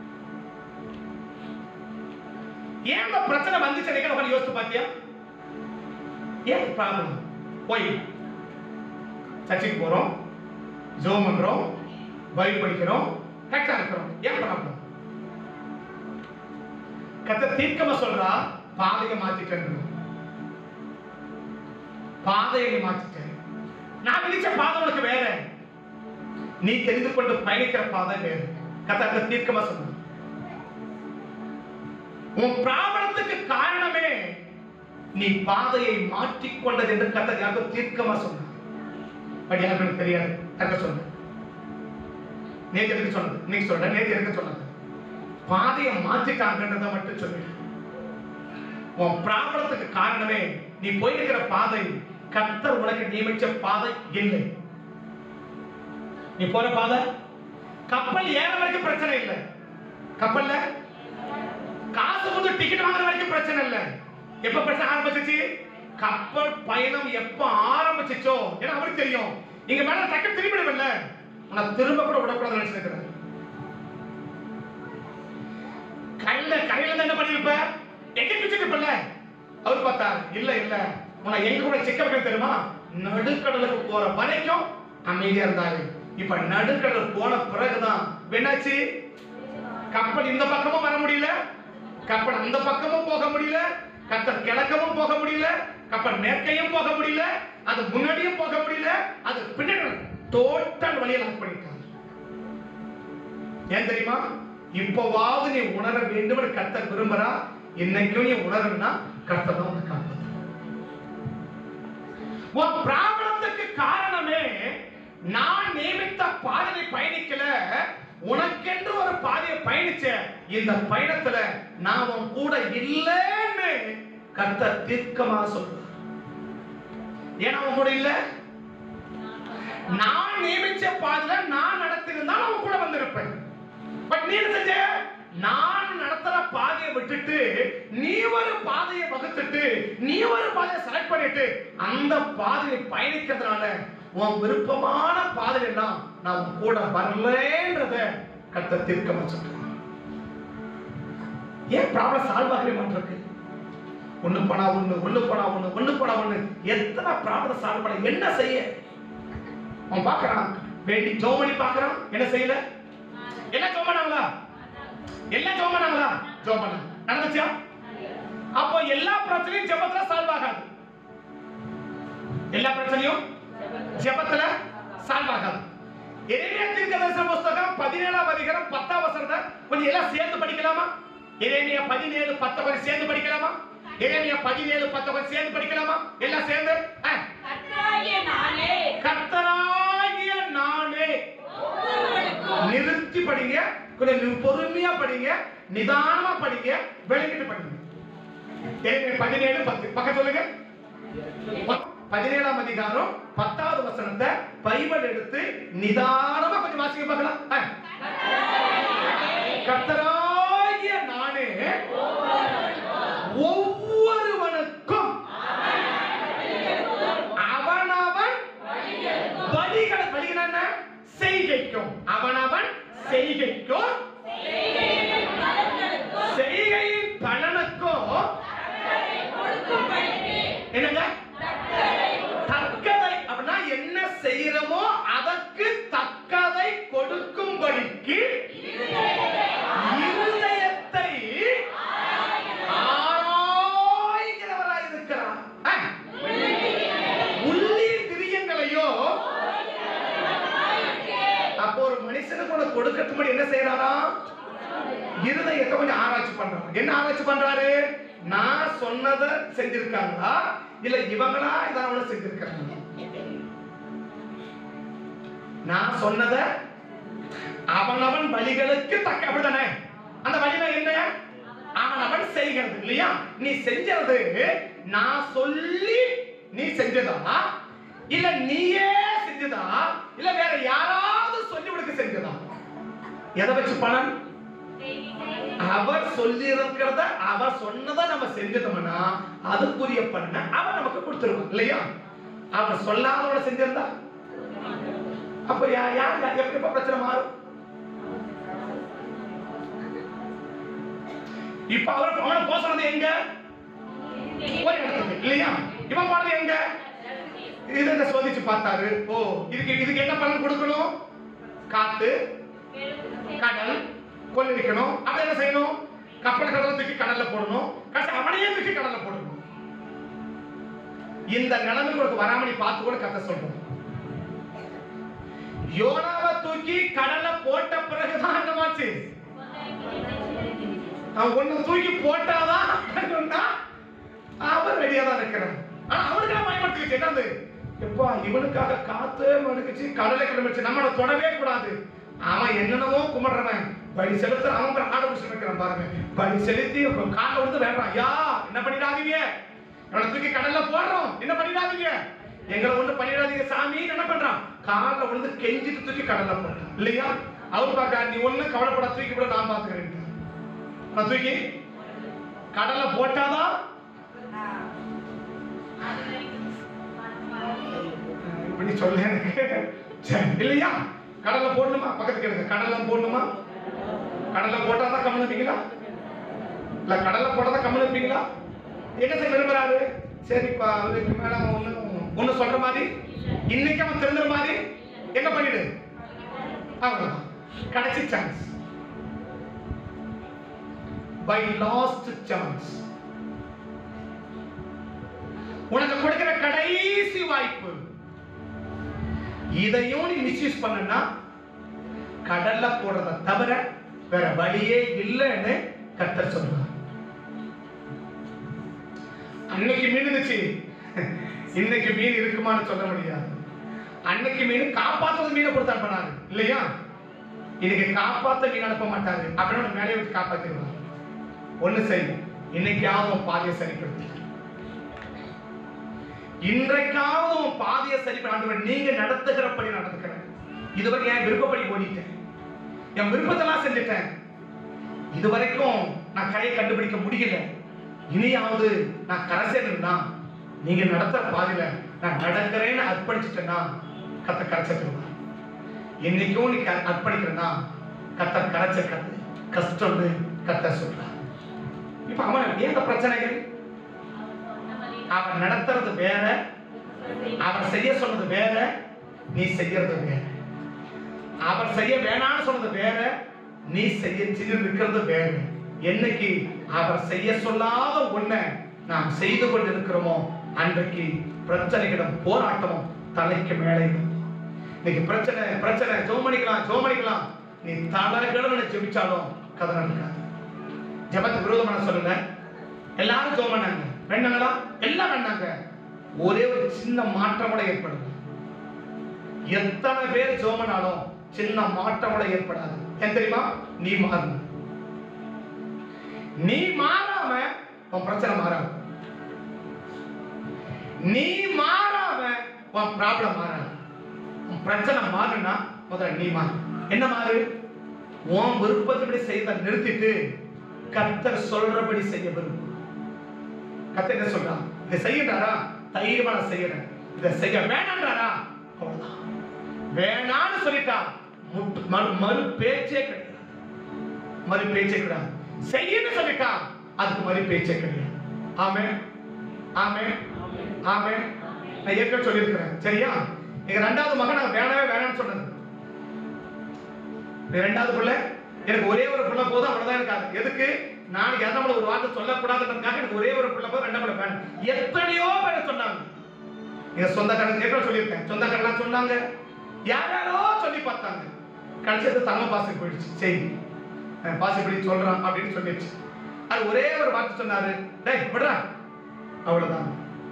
ஏன் இந்த பிரச்சனை வந்துச்சு நீங்க யோசிச்சு பாத்தியா? ஏன் ப்ராப்ளம்? போய் சர்ச்சுக்கு போறோம், ஜெபம் பண்றோம், பைபிள் படிக்கிறோம், கரெக்டா இருக்கிறோம். ஏன் ப்ராப்ளம்? கர்த்தர் தீர்க்கமா சொல்றா, பாதையை மாத்திட்டேன், பாதையை மாத்திட்டேன். நான் விதிச்ச பாதை உனக்கு வேற, நீ தெரிந்து கொண்டு பயணிக்கிற பாதை வேற. கர்த்தர் தீர்க்கமா சொல்ற. உன் பிராபலத்துக்கு காரணமே நீ பாதையை மாற்றிக்கொண்டது என்று கர்த்தர் யாருக்கும் தீர்க்கமா சொன்னார். பட் யாருக்கு தெரியாது, யாருக்க சொன்ன நேற்று எதுக்கு சொன்னது, இன்னைக்கு சொல்றேன். நேற்று எதுக்கு சொன்னது? பாதையை மாற்றிட்டாங்கன்றத மட்டும் சொல்லு. உன் பிராபலத்துக்கு காரணமே நீ போயிருக்கிற பாதை கர்த்தர் உனக்கு நியமிச்ச பாதை இல்லை. நீ போற பாதை கப்பல் ஏற வரைக்கும் பிரச்சனை இல்லை, கப்பல்ல காசு கொடுத்து டிக்கெட் வாங்குற வரைக்கும் பிரச்சனை இல்லை. எப்ப பிரச்சனை ஆரம்பிச்சிச்சு? கப்பல் பயணம் எப்ப ஆரம்பிச்சிச்சோ, ஏன்னா அவருக்கு தெரியும் இங்க மேல டக்கு திரும்பிடுவில்ல, உன்னை திரும்ப கூட விடக்கூடாது நினைச்சிருக்கிறேன். கரையில என்ன பண்ணிருப்ப? எங்க பிடிச்சிருப்பல. அவர் பார்த்தா இல்ல இல்ல, உன்னை எங்க கூட சிக்க வைக்க தெரியுமா? நடுக்கடலுக்கு போற வரைக்கும் அமைதியா இருந்தாரு. இப்ப நடுக்கடல் போன பிறகுதான் என்னாச்சு? கப்பல் இந்த பக்கமும் வர முடியல, கப்பல் அந்த பக்கமும் போக முடியல, கப்பல் கிழக்கவும் போக முடியல, கப்பல் மேற்கையும் போக முடியல, அது முன்னாடியும் போக முடியல, அது பின்னாடி டோட்டல் வழியை லாக் பண்ணிட்டாங்க. ஏன் தெரியுமா? இப்பவாவது நீ உணர வேண்டும் கர்த்தர் விரும்புறா. இன்னைக்கும் நீ உணரணும்னா கர்த்தர் தான் உனக்கு காப்பாத்து. உன் பிராபலத்துக்கு காரணமே நான் நியமித்த பாதையை பயணிக்கல, உனக்கென்று ஒரு பாதையை பயணிச்ச. இந்த பயணத்துல நான் உன் கூட இல்லைன்னு கர்த்தர் தீர்க்கமா சொல்றார். ஏன்னா உன் கூட இல்ல, நான் நியமிச்ச பாதையில நான் நடத்திருந்தா அவன் கூட வந்திருப்பேன். பட் நீ என்ன செஞ்ச? நான் நடத்துற பாதையை விட்டுட்டு நீ ஒரு பாதையை வகுத்துட்டு நீ ஒரு பாதையை செலக்ட் பண்ணிட்டு அந்த பாதையை பயணிக்கிறதுனால உன் விருப்பமான பாதையெல்லாம் நான் உன் கூட வரலன்றத கர்த்தர் தீர்க்கமா சொல்றேன். ஏன் ப்ராப்ளம் சால்வ் ஆகவே மாட்டிருக்கு? ஒண்ணு போனா ஒண்ணு எத்தனை ப்ராப்ளம் சால்வ் பண்ண என்ன செய்ய? அவன் பார்க்கறான், வேண்டி ஜெபம் பண்ணி பார்க்கறான், என்ன செய்யல? என்ன ஜெபம் பண்ணாங்களா? எல்லாம் ஜெபம் பண்ணாங்களா? ஜெபம் பண்ண நடந்துச்சா? அப்போ எல்லா பிரச்சனையும் ஜெபத்துல சால்வ் ஆகாது. எல்லா பிரச்சனையும் ஜெபத்துல சால்வ் ஆகாது. எரேமியா தீர்க்கதரிசன புத்தகம் 17ஆம் அதிகாரம் 10ஆம் வசனத்தை கொஞ்சம் எல்லாம் சேர்ந்து படிக்கலாமா? எரேமியா 17:10 கொஞ்சம் சேர்ந்து படிக்கலாமா? எரேமியா 17:10 சேர்ந்து படிக்கலாமா? எல்லாம் சேர்ந்து கர்த்தராகிய நானே. நிறுத்தி படிங்க, கொஞ்சம் பொறுமையா படிங்க, நிதானமா படிங்க, விளங்கிட்டு படிங்க. எரேமியா 17:10 பக்கம் சொல்லுங்க. 17ஆம் அதிகாரம் 10வது வசனத்தை பைபிள் எடுத்து நிதானமா கொஞ்சம் வாசிக்க பார்க்கலாம். கர்த்தராகிய நானே ஒவ்வொருவனுக்கும் அவனவன் வழிகள் செய்கைக்கும் அவனவன் செய்கைக்கும் செய்கையின் பலனுக்கும் என்னங்க தக்கதை அப்படின்னா என்ன செய்யறோமோ அதற்கு தக்கதை கொடுக்கும்படிக்கு இருதயத்தை ஆராய்கிறவராய் இருக்கிறார். உள்ளீர் திரியங்களையோ அப்போ ஒரு மனுஷனுக்கு ஒண்ணு கொடுக்கறதுக்கு என்ன செய்யறாரா? இருதயத்தை கொஞ்சம் ஆராய்ச்சி பண்றாரு. என்ன ஆராய்ச்சி பண்றாரு? நான் சொன்னதை செஞ்சிருக்காங்களா இல்ல இவங்களா இதான செஞ்சிருக்காங்க? நான் சொன்னத அவனவன் வழிகளுக்கு தக்க, அப்படிதானே? அந்த வழியில என்ன? அவனவன் செய்கிறது இல்லையா? நீ செஞ்சது நான் சொல்லி நீ செஞ்சதா இல்ல நீயே செஞ்சதா இல்ல வேற யாராவது சொல்லி உனக்கு செஞ்சதா? எதை வச்சு பலன்? அவர் சொல்லி இருக்கிறத அவர் சொன்னதை நம்ம செஞ்சோம்னா அதுக்குரிய பண்ண அவர் நமக்கு கொடுத்துருவான் இல்லையா? அவர் சொல்லாதவன செஞ்சிருந்தா அப்ப யார் எப்ப பிரச்சனை மாறும்? இப்ப அவனை போக சொன்னது எங்க? ஒரு இடத்துக்கு இல்லையா? இவன் போனது எங்க? இதை சோதிச்சு பார்த்தாரு. ஓ இதுக்கு என்ன பலன் கொடுக்கணும்? காத்து, கடல், கொள்ளிக்கணும். அப்ப என்ன செய்யணும்? கப்பல் கடலை தூக்கி கடல்ல போடணும். அவனையே தூக்கி கடல்ல போடணும். இந்த நிலைமை உங்களுக்கு வராமணி பார்த்து கூட கதை சொல்றோம். யோனாவை தூக்கி கடல்ல போட்ட பிறகுதான் என்னமாச்சு? ஒன்னு தூக்கி போட்டாதான் அவர் ரெடியா தான் இருக்கிறார். ஆனா அவனுக்கு பயன்படுத்திக்கிச்சு. என்னது? எப்பா இவனுக்காக காத்து மடுக்குச்சு, கடலை கிளம்பிச்சு, நம்மளை தொடவே கூடாது. அவன் என்னென்னவோ கும்பிடுறவன் பலி செலுத்த அவன் ஆட பிடிச்சு நிற்கிறான் பாருங்க. பலி செலுத்தி காட்டை விழுந்து வேண்டாம். ஐயா என்ன பண்ணிடாதீங்க, அவனை தூக்கி கடல்ல போடுறோம், என்ன பண்ணிடாதீங்க, எங்களை ஒண்ணு பண்ணிடாதீங்க சாமி. என்ன பண்றான்? காலில் விழுந்து கெஞ்சிட்டு தூக்கி கடல்ல போட்டான் இல்லையா? அவர் பார்க்க நீ ஒண்ணு கவலைப்பட, தூக்கி கூட நான் பாத்துக்கிறேன். நான் தூக்கி கடல்ல போட்டாதான் இப்படி சொல்ல எனக்கு இல்லையா? கடல்ல போடணுமா? பக்கத்துக்கு எடுங்க. கடல்ல போடணுமா? கடல்ல போட்டாதான் கம்மன் இருப்பீங்களா? இல்ல கடல்ல போட்டாதான் கம்மன் இருப்பீங்களா? என்ன செய்ய விரும்புறாரு? சரிப்பா அதுக்கு மேடம் ஒண்ணு சொல்ற மாதிரி இன்னைக்கு அவன் திருந்துற மாதிரி என்ன பண்ணிடு? அவ்வளவுதான். கடைசி சான்ஸ். By last chance. உனக்கு கொடுக்கிற கடைசி வாய்ப்பு. இதையும் நீ மிஸ்யூஸ் பண்ணனா கடல்ல போடுறத தவிர வேற வழியே இல்லைன்னு கர்த்தர் சொல்றார். அன்னைக்கு மீன் இருந்துச்சு, இன்னைக்கு மீன் இருக்குமான்னு சொல்ல முடியாது. அன்னைக்கு மீன் காப்பாற்றது மீனை கொடுத்து அனுப்பினாரு இல்லையா? இன்னைக்கு காப்பாத்த மீன் அனுப்ப மாட்டாரு. அப்படின்னு மேலே வச்சு காப்பாத்திடுவார். ஒண்ணு செய்யும், இன்னைக்காவது உன் பாதையை சரிப்படுத்தி, இன்றைக்காவது உன் பாதையை சரிப்படுத்த. நீங்க நடத்துகிறபடி நடந்துக்கிறேன். இதுவரை என் விருப்பப்படி ஓடிட்டேன், என் விருப்பத்தெல்லாம் செஞ்சுட்டேன். இதுவரைக்கும் நான் கரையை கண்டுபிடிக்க முடியல. இனியாவது நான் கரை சேர்ந்தா நீங்க நடத்துற பாதையில நான் நடக்கிறேன்னு அர்ப்பணிச்சுட்டேன்னா கர்த்தர் கரைச்சு தருவார். என்னைக்கும் நீ அர்ப்பணிக்கிறனா கர்த்தர் கரைச்ச கஷ்டம்னு கர்த்தர் சொல்றார். இப்ப அவன் ஏன் பிரச்சனைகள்? அவன் நடத்துறது வேற, அவன் செய்ய சொன்னது வேற, நீ செய்யறது வேற. அவர் செய்ய வேணாம்னு சொன்னது வேற, நீ செய்ய இருக்கிறது வேற. என்னைக்கு அவர் செய்ய சொல்லாத ஒண்ண நாம் செய்து கொண்டிருக்கிறோமோ அன்றைக்கு பிரச்சனைகளும் போராட்டமும் தலைக்கு மேலே. இன்னைக்கு பிரச்சனை பிரச்சனை ஜோமணிக்கலாம் நீ தலைகளை ஜெபிச்சாலும் கதை நடக்காது. ஜெபத்துக்கு விரோதமான சொல்லல, எல்லாரும் ஜெபம் பண்ணாங்க, வேண்டாங்களா? எல்லாம் வேண்டாங்க. ஒரே ஒரு சின்ன மாற்றம் கூட ஏற்படும். எத்தனை பேர் ஜெபம் பண்ணாலும் சின்ன மாற்றம் கூட ஏற்படாது. ஏன் தெரியுமா? நீ மாறணும். நீ மாறாம உன் பிரச்சனை மாறாது. நீ மாறாம உன் ப்ராப்ளம் மாறாது. உன் பிரச்சனை மாறுனா முதல்ல நீ மாறு. என்ன மாறு? உன் விருப்பப்படி செய்த நிறுத்திட்டு கர்த்தர் சொல்றபடி செய்ய விரும்பு. கர்த்தர் என்ன சொல்றான்? இதை செய்யறாரா? தைரியமா நான் செய்யறேன். இதை செய்ய வேணான்றாரா? அவ்வளவுதான். வேணான்னு சொல்லிட்டா மறு பேச்சே கிடையாது. மறு பேச்சே கிடையாது. செய்யன்னு சொல்லிட்டா அதுக்கு மறு பேச்சே கிடையாது. ஆமென், ஆமென், ஆமென். நான் ஏற்கனவே சொல்லியிருக்கிறேன். சரியா? எங்க ரெண்டாவது மகன் நான் வேணவே வேணாம்னு சொன்னது. ரெண்டாவது பிள்ளை எனக்கு ஒரே ஒரு பிள்ளை போதும், அவ்வளவுதான். எனக்கு எதுக்கு நான் எதனால ஒரு வார்த்தை சொல்லக்கூடாதுன்றதுக்காக எனக்கு ஒரே ஒரு பிள்ளை போதும், ரெண்டாவது பிள்ளை வேணும். எத்தனையோ பேர் சொன்னாங்க. எங்க சொந்தக்காரங்க ஏற்கனவே சொல்லியிருக்கேன். சொந்தக்காரங்க சொன்னாங்க, யாரோ சொல்லி பார்த்தாங்க. கடைசியது தங்க பாசி போயிடுச்சு. சரி, பாசி இப்படி சொல்றான் அப்படின்னு சொல்லிடுச்சு. அது ஒரே ஒரு வார்த்தை சொன்னாரு, டேய் விடுறா, அவ்வளவுதான்.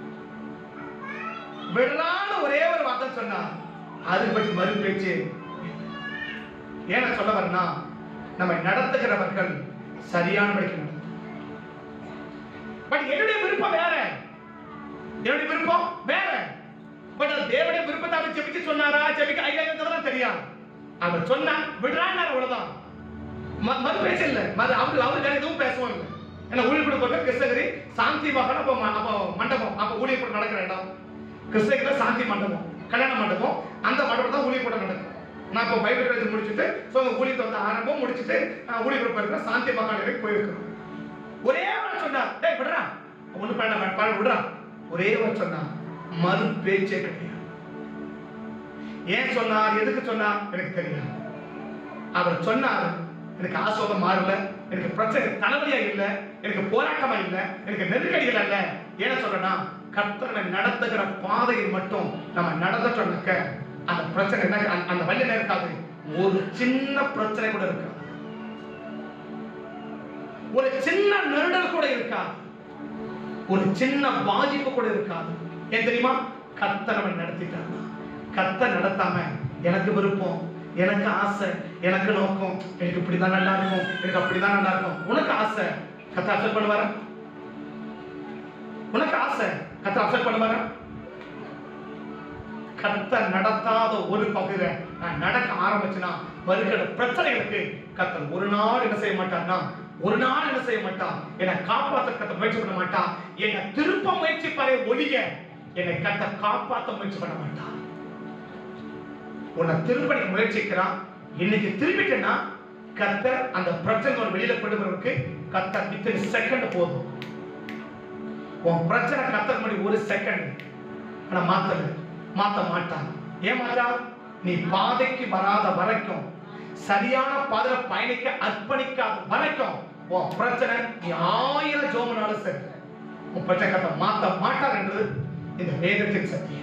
விடுறான்னு ஒரே ஒரு வார்த்தை சொன்னா அது பற்றி மறு பேச்சு. ஏன் சொல்ல வரனா, நம்ம நடத்துகிறவர்கள் சரியான படிக்க நடத்து. பட் என்னுடைய விருப்பம் வேற, என்னுடைய விருப்பம் வேற. பட் அது தேவனுடைய விருப்பத்தை அவர் ஜெபிச்சு சொன்னாரா, ஜெபிக்க ஐயா தெரியாது. அவர் சொன்னா விடுறான்னு அவ்வளவுதான். மறு பேச்சு இல்லை. அவரு வேற எதுவும் பேசுவோம் இல்லை. ஏன்னா ஊழியர் கூட கிருஷ்ணகிரி சாந்தி மகன் அப்போ மண்டபம், அப்போ ஊழியர் கூட நடக்கிற இடம் கிருஷ்ணகிரியில சாந்தி மண்டபம், கல்யாண மண்டபம். அந்த மண்டபம் தான் ஊழியர் கூட நடக்கும். நான் இப்போ பைபிள் காலேஜ் முடிச்சுட்டு ஊழியத்தை வந்து ஆரம்பம் முடிச்சுட்டு ஊழியர் கூட இருக்கிற சாந்தி மகான் வரைக்கும் போயிருக்கிறோம். ஒரே ஒரு சொன்னார், டேய் விடுறா, ஒண்ணு பண்ண விடுறா. ஒரே ஒரு சொன்னார், மறு பேச்சே கிடையாது. ஏன் சொன்னார், எதுக்கு சொன்னார் எனக்கு தெரியாது. அவர் சொன்னார், எனக்கு ஆசோகம் மாறல, எனக்கு பிரச்சனை தலைவலியா இல்ல, எனக்கு போராட்டமா இல்ல, எனக்கு நெருக்கடிகள் அல்ல. ஏன்னா சொல்றேன்னா, கர்த்தரை நடத்துகிற பாதையில் மட்டும் நம்ம நடந்துட்டோம்னாக்க அந்த பிரச்சனை அந்த வழியில இருக்காது. ஒரு சின்ன பிரச்சனை கூட இருக்காது, ஒரு சின்ன நெருடல் கூட இருக்காது, ஒரு சின்ன பாதிப்பு கூட இருக்காது. ஏன் தெரியுமா? கர்த்தரை நடத்திட்டாங்க. கர்த்தர் நடத்தாம எனக்கு விருப்பம், எனக்கு ஆசை, எனக்கு நோக்கம், எனக்கு இப்படிதான் நல்லா இருக்கும், எனக்கு அப்படிதான் நல்லா இருக்கும். உனக்கு ஆசை, கர்த்தர் அக்செப்ட் பண்ணுவாரா? உனக்கு ஆசை, கர்த்தர் அக்செப்ட் பண்ணுவாரா? கர்த்தர் நடத்தாத ஒரு பகுதியில நான் நடக்க ஆரம்பிச்சுனா வருகிற பிரச்சனைகளுக்கு கர்த்தர் ஒரு நாள் என்ன செய்ய மாட்டார்னா, ஒரு நாள் என்ன செய்ய மாட்டான், என்னை காப்பாற்ற கர்த்தர் முயற்சி பண்ண மாட்டான். என்னை திருப்ப முயற்சிப்பாரே ஒழிய என்னை கர்த்தர் காப்பாற்ற முயற்சி பண்ண மாட்டான். உன்னை திருப்ப முயற்சிக்கிறான். இன்னைக்கு திரும்பிட்டேன்னா கர்த்தர் அந்த பிரச்சனை வெளியில கொண்டு வரதுக்கு கர்த்தர் வித்தின் செகண்ட் போதும். உன் பிரச்சனை கர்த்தர் பண்ணி ஒரு செகண்ட். ஆனா மாத்த மாட்டான். ஏன் மாட்டா? நீ பாதைக்கு வராத வரைக்கும், சரியான பாதையில பயணிக்க அர்ப்பணிக்காத வரைக்கும் உன் பிரச்சனை நீ 1000 ஜோமனாலும் சரி, உன் பிரச்சனை கர்த்தர் மாத்த மாட்டார் என்று இந்த வேதத்தின் சத்தியம்.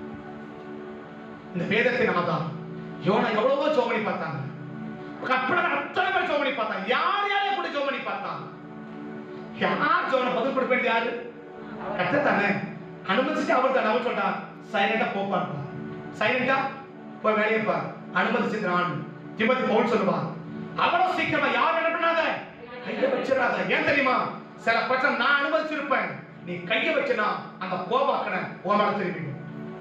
இந்த வேதத்தின் ஆதாரம். யோனா எவ்வளவோ ஜோமனி பார்த்தாங்க, கற்பனை அத்தனை பேர் ஜோமனி பார்த்தாங்க. யாரையும் கூட ஜோமனி பார்த்தாங்க. யார் ஜோமனை பதில் கொடுக்க வேண்டிய யாரு? கர்த்தர் தானே. அனுமதிச்சு அவர் தானே. அவர் சொல்றா, சைலண்டா போப்பாரு, சைலண்டா போய் வேலையை பார், அனுமதிச்சுக்கிறான். திமோத்தி பவுல் சொல்லுவான், அவ்வளவு சீக்கிரமா யார் என்ன பண்ணாத, கையை வச்சிடாத. ஏன் தெரியுமா? சில பிரச்சனை நான் அனுமதிச்சிருப்பேன், நீ கையை வச்சனா அந்த கோபாக்கன ஓமல திரும்பிடும்.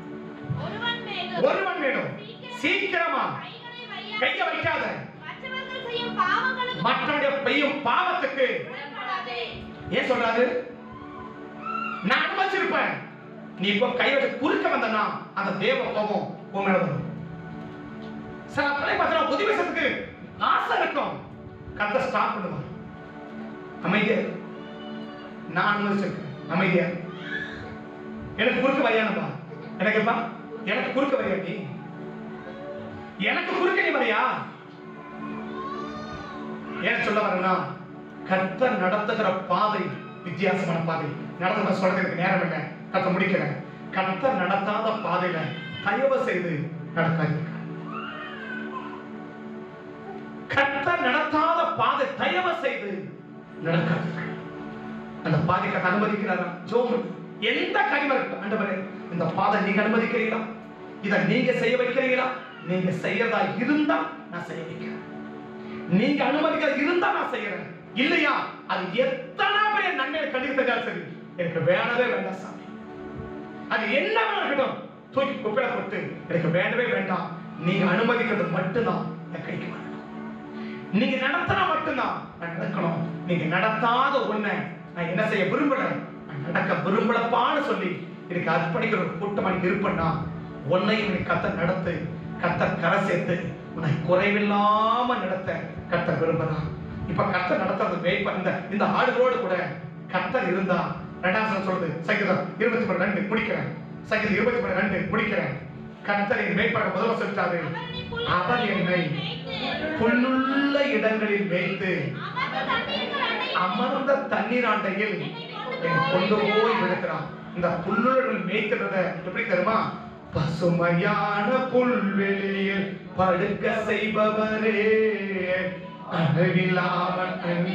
ஒருவன் வேணும், சீக்கிரமா கையை வைக்காத. மற்றவருடைய பெய்யும் பாவத்துக்கு ஏன் சொல்றாரு? நான் அனுமதிச்சிருப்பேன், நீ இப்போ கை வச்சு குறுக்க வந்தனா அந்த தேவ கோபம் உன் மேல வரும். சில பிள்ளை பார்த்தா உதவி பேசுறதுக்கு ஆசை இருக்கும், கத்த ஸ்டாப் பண்ணுவான். அமைதியா நான் அனுமதிச்சிருக்கேன், அமைதியா எனக்கு குறுக்க வரையானப்பா, எனக்குப்பா எனக்கு குறுக்க வரையா, நீ எனக்கு குறுக்க நீ வரையா. ஏன் சொல்ல வரேன்னா கர்த்தர் நடத்துகிற பாதை வித்தியாசமான பாதை. நடத்த சொல்றதுக்கு நேரம் இல்லை, கத்த முடிக்கிறேன். கர்த்தர் நடத்தாத பாதையில தயவு செய்து நடக்காதீங்க. கர்த்தர் நடத்தாத பாதை தயவு செய்து நடக்காதீங்க. அந்த பாதைக்கு அனுமதிக்கிறாரா? ஜோம் எந்த காரியமா இருக்கு, ஆண்டவரே இந்த பாதை நீங்க அனுமதிக்கிறீங்களா, இதை நீங்க செய்ய வைக்கிறீங்களா? நீங்க செய்யறதா இருந்தா நான் செய்ய வைக்கிறேன், நீங்க அனுமதிக்கிறதா இருந்தா நான் செய்யறேன். இல்லையா அது எத்தனை பெரிய நன்மை கண்டிப்பாக சரி, எனக்கு வேணவே வேண்டாம் சாமி, அது என்ன இருக்கட்டும் தூக்கி குப்பையில போட்டு எனக்கு வேண்டவே வேண்டாம். நீங்க அனுமதிக்கிறது மட்டும்தான் நான் கைக்கு வரணும், நீங்க நடத்தினா மட்டும்தான் நான் நடக்கணும். நீங்க நடத்தாத ஒண்ணு நான் என்ன செய்ய விரும்பல, நான் நடக்க விரும்பலப்பான்னு சொல்லி எனக்கு அர்ப்பணிக்கிற ஒரு கூட்டமாக இருப்பேன்னா உன்னையும் நீ கத்த நடத்து, கத்த கரை சேர்த்து உன்னை குறைவில்லாம நடத்த கத்த விரும்புறான். இப்ப கத்த நடத்துறது வெயிட் பண்ண இந்த ஆடுகளோடு கூட கத்தர் இருந்தா. ரெண்டாவது சொல்றது சங்கீதம் 23:2 முடிக்கிறேன். சங்கீதம் 23:2 முடிக்கிறேன். கர்த்தரின் மேய்ப்பனாக முதல்ல சொல்லிட்டாரு, அவர் என்னை புல்லுள்ள இடங்களில் மேய்த்து அமர்ந்த தண்ணீராண்டையில் கொண்டு போய் விடுக்கிறான். இந்த புல்லுள்ள மேய்க்கிறத எப்படி தெரியுமா? பசுமையான புல்வெளியில் படுக்க செய்பவரே, அழகில்லாமல்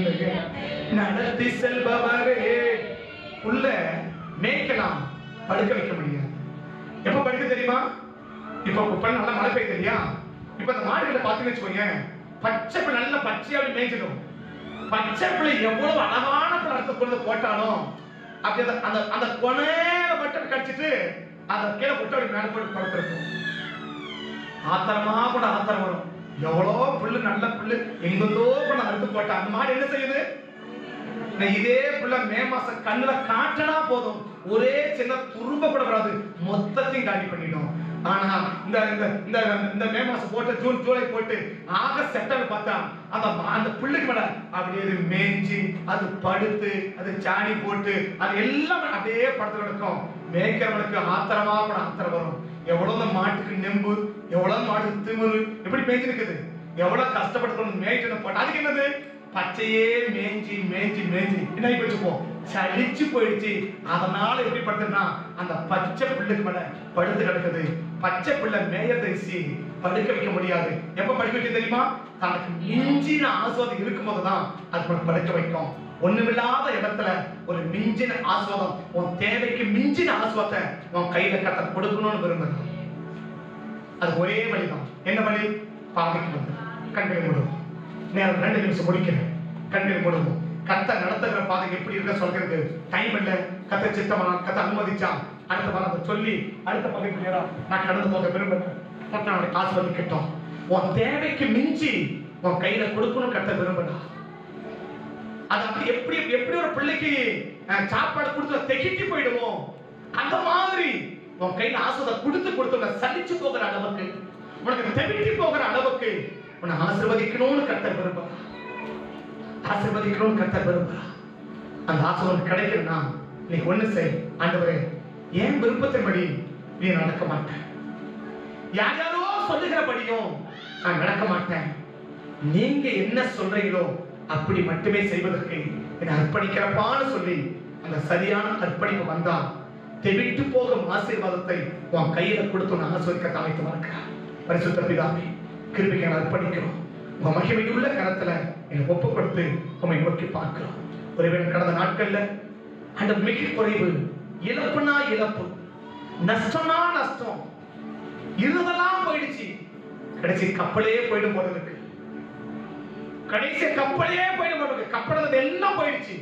நடத்தி செல்பவரே. புல்ல மேய்க்கலாம், படுக்க வைக்க முடியாது. எப்ப படுக்க தெரியுமா? இப்ப நல்ல மழை பெய்யுது இல்லையா? இப்ப அந்த மாடுகளை பாத்தீங்கன்னு வச்சுக்கோங்க, பச்சை பிள்ளை நல்ல பச்சையாவே மேய்ச்சிடும். பச்சை பிள்ளை எவ்வளவு அழகான பழத்தை கொண்டு போட்டாலும் அப்படி அந்த அந்த கொனையில மட்டும் கடிச்சிட்டு அந்த கீழே போட்டு அப்படி மேல போட்டு படுத்திருக்கும். ஆத்திரமா கூட ஆத்திரம் வரும். எவ்வளோ புல்லு நல்ல புல்லு எங்கெந்தோ கூட அறுத்து போட்டா அந்த மாடு என்ன செய்யுது? இதே புள்ள மே மாசம் கண்ணுல காட்டனா போதும், ஒரே சின்ன துரும்ப கூட வராது, மொத்தத்தையும் காலி பண்ணிடும். ஆனா இந்த இந்த இந்த மே மாசம் போட்டு ஜூன் ஜூலை போட்டு ஆகஸ்ட் செப்டம்பர் பார்த்தா அந்த புல்லுக்கு மேல அப்படியே மேய்ஞ்சி அது படுத்து அது சாணி போட்டு அது எல்லாம் அப்படியே படுத்து கிடக்கும். மேய்க்கிறவனுக்கு ஆத்திரமா கூட ஆத்திரம் வரும். எவ்வளவு மாட்டுக்கு நெம்பு, எவ்வளவு மாட்டுக்கு திமிரு, எப்படி மேய்ச்சி இருக்குது, எவ்வளவு கஷ்டப்பட்டு மேய்ச்சி போட்டு அதுக்கு என்னது? பச்சையே மேய்ஞ்சி மேய்ஞ்சி மேய்ஞ்சி என்ன வச்சுப்போம், சளிச்சு போயிடுச்சு. அதனால எப்படி படுத்துனா அந்த பச்சை புல்லுக்கு மேல படுத்து கிடக்குது. பச்சை புல்ல மேய தரிசி படுக்க வைக்க முடியாது. எப்ப படுக்க வைக்க தெரியுமா? தனக்கு மிஞ்சின ஆஸ்வாதம் இருக்கும் போதுதான் அது படுக்க வைக்கும். ஒண்ணுமில்லாத இடத்துல ஒரு மிஞ்சின ஆஸ்வாதம், உன் தேவைக்கு மிஞ்சின ஆஸ்வாதத்தை உன் கையில கத்த கொடுக்கணும்னு விரும்புறேன். அது ஒரே வழிதான். என்ன வழி? பாதைக்கு வந்து கண்களை மூடுவோம். நேரம் 2 நிமிஷம் முடிக்கிறேன். கண்களை மூடுவோம். கத்த நடத்துகிற பாதை எப்படி இருக்க சொல்றது டைம் இல்ல. கத்த சித்தமா கத்த அனுமதிச்சா அடுத்த வாரம் சொல்லி அடுத்த பகுதிக்கு நேரம் நான் கடந்து போக விரும்புறேன். கத்த ஆஸ்வதிக்கட்டும். உன் தேவைக்கு மிஞ்சி உன் கையில கொடுக்கணும் கத்த விரும்புறா. அது அப்படி எப்படி எப்படி ஒரு பிள்ளைக்கு சாப்பாடு கொடுத்து தெகிட்டி போயிடுவோம், அந்த மாதிரி உன் கையில ஆஸ்வதை கொடுத்து சலிச்சு போகிற அளவுக்கு, உனக்கு தெவிட்டி போகிற அளவுக்கு உன்னை ஆசீர்வதிக்கணும்னு கர்த்தர் விரும்புறா. ஆசீர்வதிக்கணும்னு கர்த்தர் விரும்புறா. அந்த ஆசீர்வாதம் கிடைக்கணும்னா நீ ஒண்ணு செய். ஆண்டவரே, என் விருப்பத்தின்படி நீ நடக்க மாட்டேன், யார் யாரோ சொல்லுகிறபடியும் நான் நடக்க மாட்டேன், நீங்க என்ன சொல்றீங்களோ அப்படி மட்டுமே செய்வதற்கு என்னை அர்ப்பணிக்கிறப்பான்னு சொல்லி அந்த சரியான அர்ப்பணிப்பு வந்தா தெவிட்டு போகும் ஆசீர்வாதத்தை உன் கையில கொடுத்து நான் ஆசீர்வதிக்க தலைத்து இருக்கிறார். பரிசுத்த பிதாவே, கிருபைக்கு அர்ப்பணிக்கிறோம். உங்க மகிமையுள்ள கரத்துல என்னை ஒப்பு கொடுத்து உண்மை நோக்கி பார்க்கிறோம். ஒருவேளை கடந்த நாட்கள்ல அந்த மிக குறைவு, இழப்புனா இழப்பு, நஷ்டம்னா நஷ்டம், இருந்ததெல்லாம் போயிடுச்சு. கடைசி கப்பலே போயிடும் போல இருக்கு. கடைசி கப்பலே போயிடும் போல இருக்கு. கப்பல் எல்லாம் போயிடுச்சு.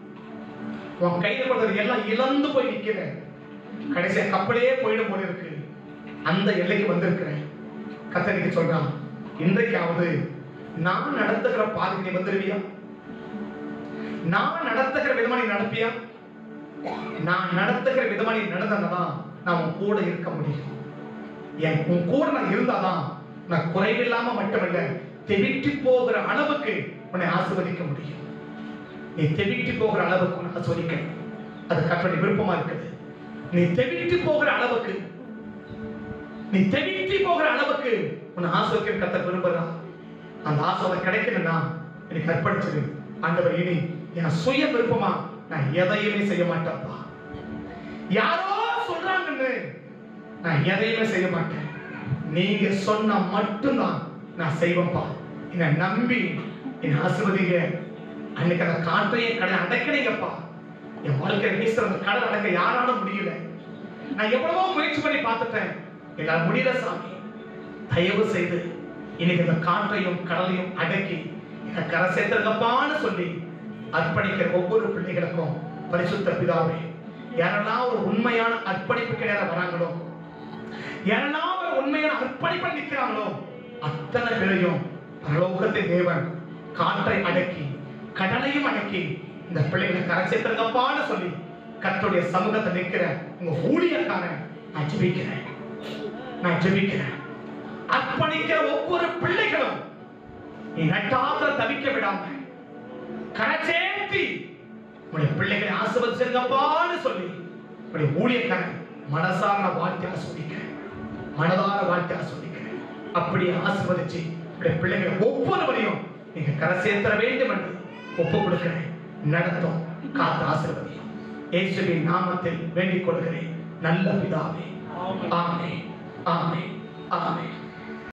உன் கையில கொடுத்தது எல்லாம் இழந்து போய் நிக்கிறேன். கடைசி கப்பலே போயிடும் போல இருக்கு. அந்த எல்லைக்கு வந்திருக்கிறேன். கர்த்தர் சொல்றான், இன்றைக்காவது நான் நடத்துகிற பாதைக்கு நீ வந்துருவியா? நான் நடத்துகிற விதமா நீ நடப்பியா? நான் நடத்துகிற விதமா நீ நடந்ததான் நான் உன் கூட இருக்க முடியும். உன் கூட நான் இருந்தாதான் நான் குறைவில்லாம மட்டுமல்ல, தெவிட்டு போகிற அளவுக்கு உன்னை ஆசீர்வதிக்க முடியும். நீ தெவிட்டு போகிற அளவுக்கு உன்னை ஆசீர்வதிக்க அது கர்த்தருடைய விருப்பமா இருக்குது. நீ தெவிட்டு போகிற அளவுக்கு உன்னை ஆசீர்வதிக்க கர்த்தர் விரும்புகிறார். அந்த ஆசீர்வாதம் கிடைக்கணும்னா எனக்கு அர்ப்பணிச்சது. ஆண்டவர், இனி என் சுய விருப்பமா நான் எதையுமே செய்ய மாட்டேன்ப்பா. யாரோ சொல்றாங்கன்னு நான் எதையுமே செய்ய மாட்டேன். நீங்க சொன்னா மட்டும்தான் நான் செய்வேன்ப்பா. என்னை நம்பி என் ஆசீர்வதிங்க. அன்னைக்கு அந்த காற்றையும் கடை அடைக்கிறீங்கப்பா. என் வாழ்க்கையில் வீசுற அந்த கடல் அடக்க யாரால முடியல. நான் எவ்வளவோ முயற்சி பண்ணி பார்த்துட்டேன், என்னால் முடியல சாமி. தயவு செய்து இன்னைக்கு அந்த காற்றையும் கடலையும் அடக்கி என்னை கரை சேர்த்திருக்கப்பான்னு சொல்லி அர்ப்பணிக்கிற ஒவ்வொரு பிள்ளைகளுக்கும் பரிசுத்த பிதாவே, யாரெல்லாம் ஒரு உண்மையான அர்ப்பணிப்புக்கு நேரம் வராங்களோ, யாரெல்லாம் ஒரு உண்மையான அர்ப்பணிப்பை நிற்கிறாங்களோ, அத்தனை பேரையும் பரலோகத்தின் தேவன் காற்றை அடக்கி கடலையும் அடக்கி இந்த பிள்ளைகளை கரை சேர்த்திருக்கப்பான்னு சொல்லி கர்த்தருடைய சமூகத்தை நிற்கிற உங்க ஊழியக்காரன் நான் ஜெபிக்கிறேன். அர்ப்பணிக்கிற ஒவ்வொரு பிள்ளைகளும் நீ நட்டாத்திர தவிக்க விடாம கரை சேர்த்தி உடைய பிள்ளைகளை ஆசீர்வதிச்சிருக்கப்பான்னு சொல்லி உடைய ஊழியக்காரன் மனதார வாழ்த்து ஆஸ்வதிக்கிறேன். அப்படியே ஆசீர்வதிச்சு உடைய பிள்ளைகளை ஒவ்வொருவரையும் நீங்க கரை சேர்த்தர வேண்டும் என்று ஒப்பு கொடுக்கிறேன். நடத்தும், காத்து ஆசீர்வதியும். இயேசுவின் நாமத்தில் வேண்டிக் கொள்கிறேன் நல்ல பிதாவே. ஆமென், ஆமென், ஆமென்.